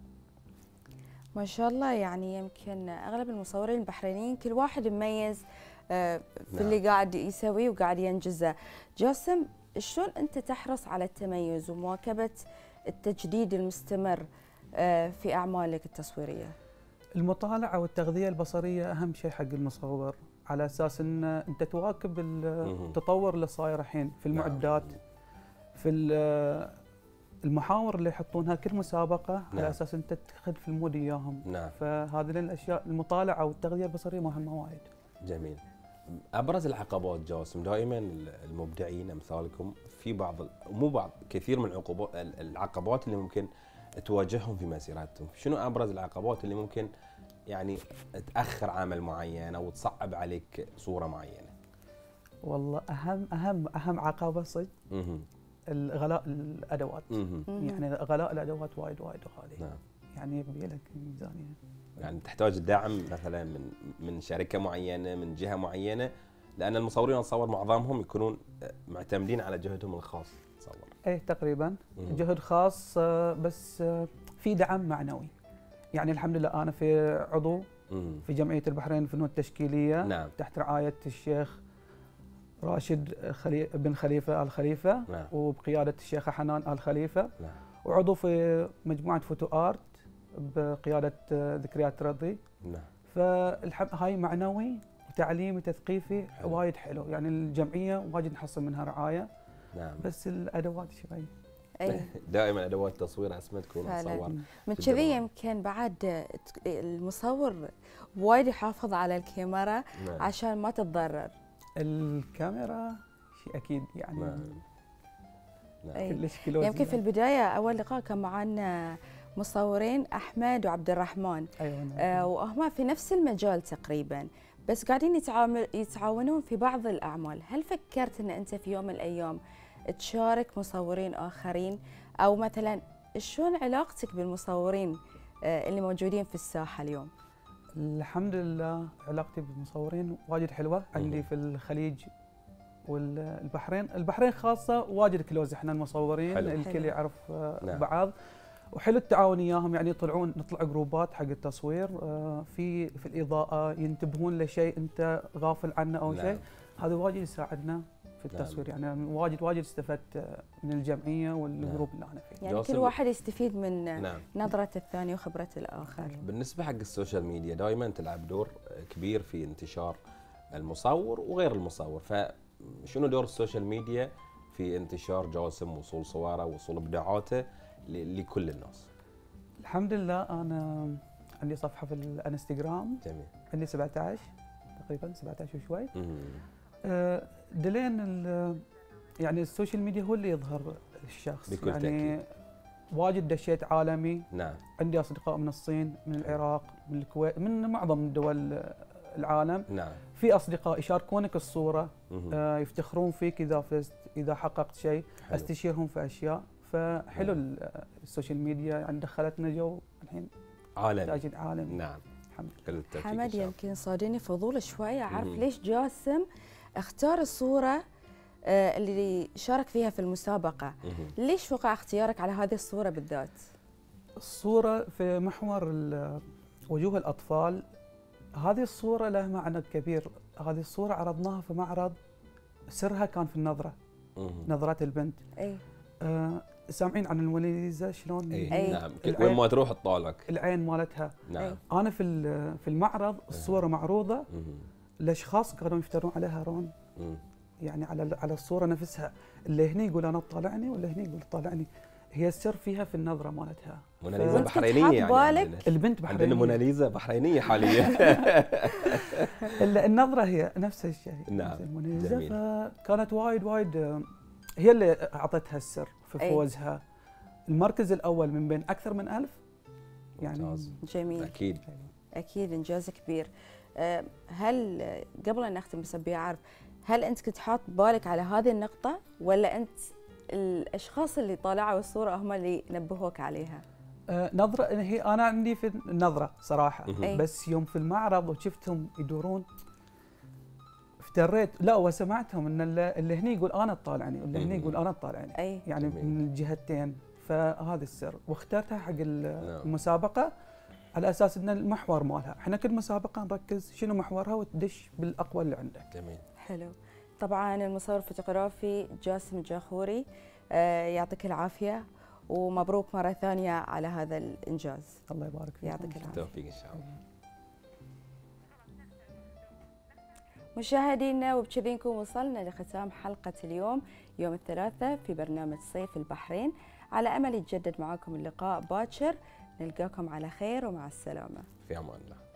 [SPEAKER 2] ما شاء الله. يعني يمكن اغلب المصورين البحرينيين كل واحد مميز آه، في
[SPEAKER 1] نعم.
[SPEAKER 2] اللي قاعد يسويه وقاعد ينجزه. جاسم، شلون انت تحرص على التميز ومواكبه التجديد المستمر آه، في اعمالك التصويريه؟
[SPEAKER 9] المطالعه والتغذيه البصريه اهم شيء حق المصور، على اساس ان انت تواكب التطور اللي صاير الحين في المعدات، في ال- المحاور اللي يحطونها كل مسابقه،
[SPEAKER 1] نعم.
[SPEAKER 9] على اساس انت تاخذ في المود اياهم.
[SPEAKER 1] نعم
[SPEAKER 9] فهذه الاشياء المطالعه والتغذيه البصريه مهمه وايد.
[SPEAKER 1] جميل. ابرز العقبات جاسم، دائما المبدعين امثالكم في بعض مو بعض كثير من العقوبات العقبات اللي ممكن تواجههم في مسيرتهم. شنو ابرز العقبات اللي ممكن يعني تاخر عمل معين او تصعب عليك صوره معينه؟
[SPEAKER 9] والله اهم اهم اهم عقبه صدق
[SPEAKER 1] اها
[SPEAKER 9] الغلاء الادوات.
[SPEAKER 1] اها
[SPEAKER 9] يعني غلاء الادوات وايد وايد غالي.
[SPEAKER 1] نعم.
[SPEAKER 9] يعني يبي لك ميزانيه.
[SPEAKER 1] يعني تحتاج دعم مثلا من من شركه معينه، من جهه معينه، لان المصورين اتصور معظمهم يكونون معتمدين على جهدهم الخاص. تصور
[SPEAKER 9] ايه تقريبا
[SPEAKER 1] مم.
[SPEAKER 9] جهد خاص، آه، بس آه، في دعم معنوي. يعني الحمد لله انا في عضو
[SPEAKER 1] مم.
[SPEAKER 9] في جمعيه البحرين الفنون التشكيليه،
[SPEAKER 1] نعم.
[SPEAKER 9] تحت رعايه الشيخ راشد خلي... بن خليفه ال خليفه،
[SPEAKER 1] نعم.
[SPEAKER 9] وبقياده الشيخه حنان ال خليفه،
[SPEAKER 1] نعم.
[SPEAKER 9] وعضو في مجموعه فوتو ارت بقياده آه، ذكريات رضي.
[SPEAKER 1] نعم.
[SPEAKER 9] فالحم هاي معنوي وتعليمي تثقيفي
[SPEAKER 1] حلو.
[SPEAKER 9] وايد حلو. يعني الجمعيه واجد نحصل منها رعايه،
[SPEAKER 1] نعم.
[SPEAKER 9] بس الادوات شوي.
[SPEAKER 2] اي
[SPEAKER 1] دائما ادوات التصوير اسمها تكون
[SPEAKER 2] فعلاً.
[SPEAKER 1] مصور
[SPEAKER 2] من
[SPEAKER 1] في
[SPEAKER 2] كذي
[SPEAKER 1] الجمال.
[SPEAKER 2] يمكن بعد المصور وايد يحافظ على الكاميرا
[SPEAKER 1] نعم.
[SPEAKER 2] عشان ما تتضرر.
[SPEAKER 9] الكاميرا شيء اكيد يعني
[SPEAKER 1] نعم. نعم.
[SPEAKER 2] أي.
[SPEAKER 9] كلش كيلو
[SPEAKER 2] يمكن في
[SPEAKER 9] زيادة.
[SPEAKER 2] البدايه اول لقاء كان معنا مصورين احمد وعبد الرحمن،
[SPEAKER 9] ايوه نعم.
[SPEAKER 2] آه وهما في نفس المجال تقريبا، بس قاعدين يتعامل يتعاونون في بعض الاعمال. هل فكرت ان انت في يوم من الايام تشارك مصورين اخرين، او مثلا شلون علاقتك بالمصورين آه اللي موجودين في الساحه اليوم؟
[SPEAKER 9] الحمد لله علاقتي بالمصورين واجد حلوه. عندي
[SPEAKER 1] مهم.
[SPEAKER 9] في الخليج والبحرين، البحرين خاصه واجد كلوز احنا المصورين.
[SPEAKER 1] حلو.
[SPEAKER 9] الكل
[SPEAKER 2] حلو.
[SPEAKER 9] يعرف آه،
[SPEAKER 1] نعم.
[SPEAKER 9] بعض، وحلو التعاون وياهم. يعني يطلعون نطلع جروبات حق التصوير، آه، في في الاضاءه ينتبهون لشيء انت غافل عنه او
[SPEAKER 1] نعم.
[SPEAKER 9] شيء. هذا واجد يساعدنا في التصوير. يعني أنا واجد واجد استفدت آه، من الجمعيه والجروب اللي انا فيه.
[SPEAKER 2] يعني
[SPEAKER 1] جاسم-
[SPEAKER 2] كل واحد يستفيد من
[SPEAKER 1] نعم.
[SPEAKER 2] نظره الثاني وخبره الاخر.
[SPEAKER 1] بالنسبه حق السوشيال ميديا دائما تلعب دور كبير في انتشار المصور وغير المصور، فشنو دور السوشيال ميديا في انتشار جاسم، وصول صوره، وصول ابداعاته ل- لكل الناس؟
[SPEAKER 9] الحمد لله انا عندي صفحه في الانستغرام،
[SPEAKER 1] جميل.
[SPEAKER 9] عندي سبعة عشر تقريبا سبعة عشر وشوي.
[SPEAKER 1] مم.
[SPEAKER 9] آه، دلين ال- يعني السوشيال ميديا هو اللي يظهر الشخص.
[SPEAKER 1] بكل
[SPEAKER 9] يعني
[SPEAKER 1] تأكيد.
[SPEAKER 9] واجد دشيت عالمي.
[SPEAKER 1] نعم.
[SPEAKER 9] عندي اصدقاء من الصين، من العراق، من الكويت، من معظم دول العالم.
[SPEAKER 1] نعم.
[SPEAKER 9] في اصدقاء يشاركونك الصوره،
[SPEAKER 1] مم.
[SPEAKER 9] آه، يفتخرون فيك اذا فزت، اذا حققت شيء،
[SPEAKER 1] حلو.
[SPEAKER 9] استشيرهم في اشياء. فحلو ال- السوشيال ميديا يعني دخلتنا جو الحين
[SPEAKER 1] عالمي.
[SPEAKER 9] تاجد عالمي.
[SPEAKER 1] نعم.
[SPEAKER 9] الحمد
[SPEAKER 1] كل التوفيق إن
[SPEAKER 2] حمد،
[SPEAKER 1] شاء الله.
[SPEAKER 2] يمكن صادني فضول شوي اعرف
[SPEAKER 1] مهم.
[SPEAKER 2] ليش جاسم اختار الصوره آه، اللي شارك فيها في المسابقه.
[SPEAKER 1] مهم.
[SPEAKER 2] ليش وقع اختيارك على هذه الصوره بالذات؟
[SPEAKER 9] الصورة في محور ال- وجوه الأطفال. هذه الصورة لها معنى كبير. هذه الصورة عرضناها في معرض، سرها كان في النظرة،
[SPEAKER 1] مهم.
[SPEAKER 9] نظرات البنت.
[SPEAKER 2] اي
[SPEAKER 9] آه سامعين عن الموناليزا شلون؟
[SPEAKER 1] اي
[SPEAKER 2] أي.
[SPEAKER 1] نعم،
[SPEAKER 9] العين-
[SPEAKER 1] وين ما تروح تطالعك.
[SPEAKER 9] العين مالتها.
[SPEAKER 1] نعم.
[SPEAKER 9] انا في ال- في المعرض الصوره معروضه،
[SPEAKER 1] مهم.
[SPEAKER 9] الاشخاص قالوا يفترون عليها رون،
[SPEAKER 1] مم.
[SPEAKER 9] يعني على على الصوره نفسها، اللي هني يقول انا طالعني واللي هني يقول طالعني، هي السر فيها في النظره مالتها.
[SPEAKER 1] موناليزا
[SPEAKER 2] وأنت كنت
[SPEAKER 1] بحرينيه
[SPEAKER 2] حاط
[SPEAKER 1] يعني
[SPEAKER 2] بالك؟
[SPEAKER 1] عندنا.
[SPEAKER 9] البنت
[SPEAKER 1] عندنا
[SPEAKER 9] بحرينيه،
[SPEAKER 1] موناليزا بحرينيه حاليا.
[SPEAKER 9] ال- النظره هي نفس الشيء،
[SPEAKER 1] نعم،
[SPEAKER 9] نفس الموناليزا.
[SPEAKER 1] جميل.
[SPEAKER 9] فكانت وايد وايد آه، هي اللي اعطتها السر في
[SPEAKER 2] أي.
[SPEAKER 9] فوزها. المركز الاول من بين اكثر من ألف، يعني
[SPEAKER 1] ممتاز.
[SPEAKER 2] جميل.
[SPEAKER 1] اكيد.
[SPEAKER 2] اكيد انجاز كبير. آه، هل قبل ان نختم بس ابي اعرف، هل انت كنت حاط بالك على هذه النقطه ولا انت الاشخاص اللي طالعوا الصوره هم اللي نبهوك عليها؟
[SPEAKER 9] آه، نظرة هي أنا عندي في النظرة صراحة،
[SPEAKER 1] مهم.
[SPEAKER 9] بس يوم في المعرض وشفتهم يدورون افتريت، لا وسمعتهم ان اللي اللي هني يقول انا تطالعني واللي هني يقول انا تطالعني،
[SPEAKER 2] اي
[SPEAKER 9] يعني
[SPEAKER 1] جميل.
[SPEAKER 9] من الجهتين. فهذا السر، واخترتها حق ال-
[SPEAKER 1] نعم.
[SPEAKER 9] المسابقة على اساس ان المحور مالها، احنا كل مسابقة نركز شنو محورها وتدش بالاقوى اللي عندك.
[SPEAKER 1] جميل.
[SPEAKER 2] حلو. طبعا المصور الفوتوغرافي جاسم الجاخوري، آه، يعطيك العافيه ومبروك مره ثانيه على هذا الانجاز.
[SPEAKER 9] الله يبارك فيك.
[SPEAKER 2] يعطيك العافيه.
[SPEAKER 1] توفيق ان شاء الله.
[SPEAKER 2] مشاهدينا وبكذي نكون وصلنا لختام حلقة اليوم يوم الثلاثاء في برنامج صيف البحرين، على أمل يتجدد معكم اللقاء باكر، نلقاكم على خير ومع السلامة.
[SPEAKER 1] في امان الله.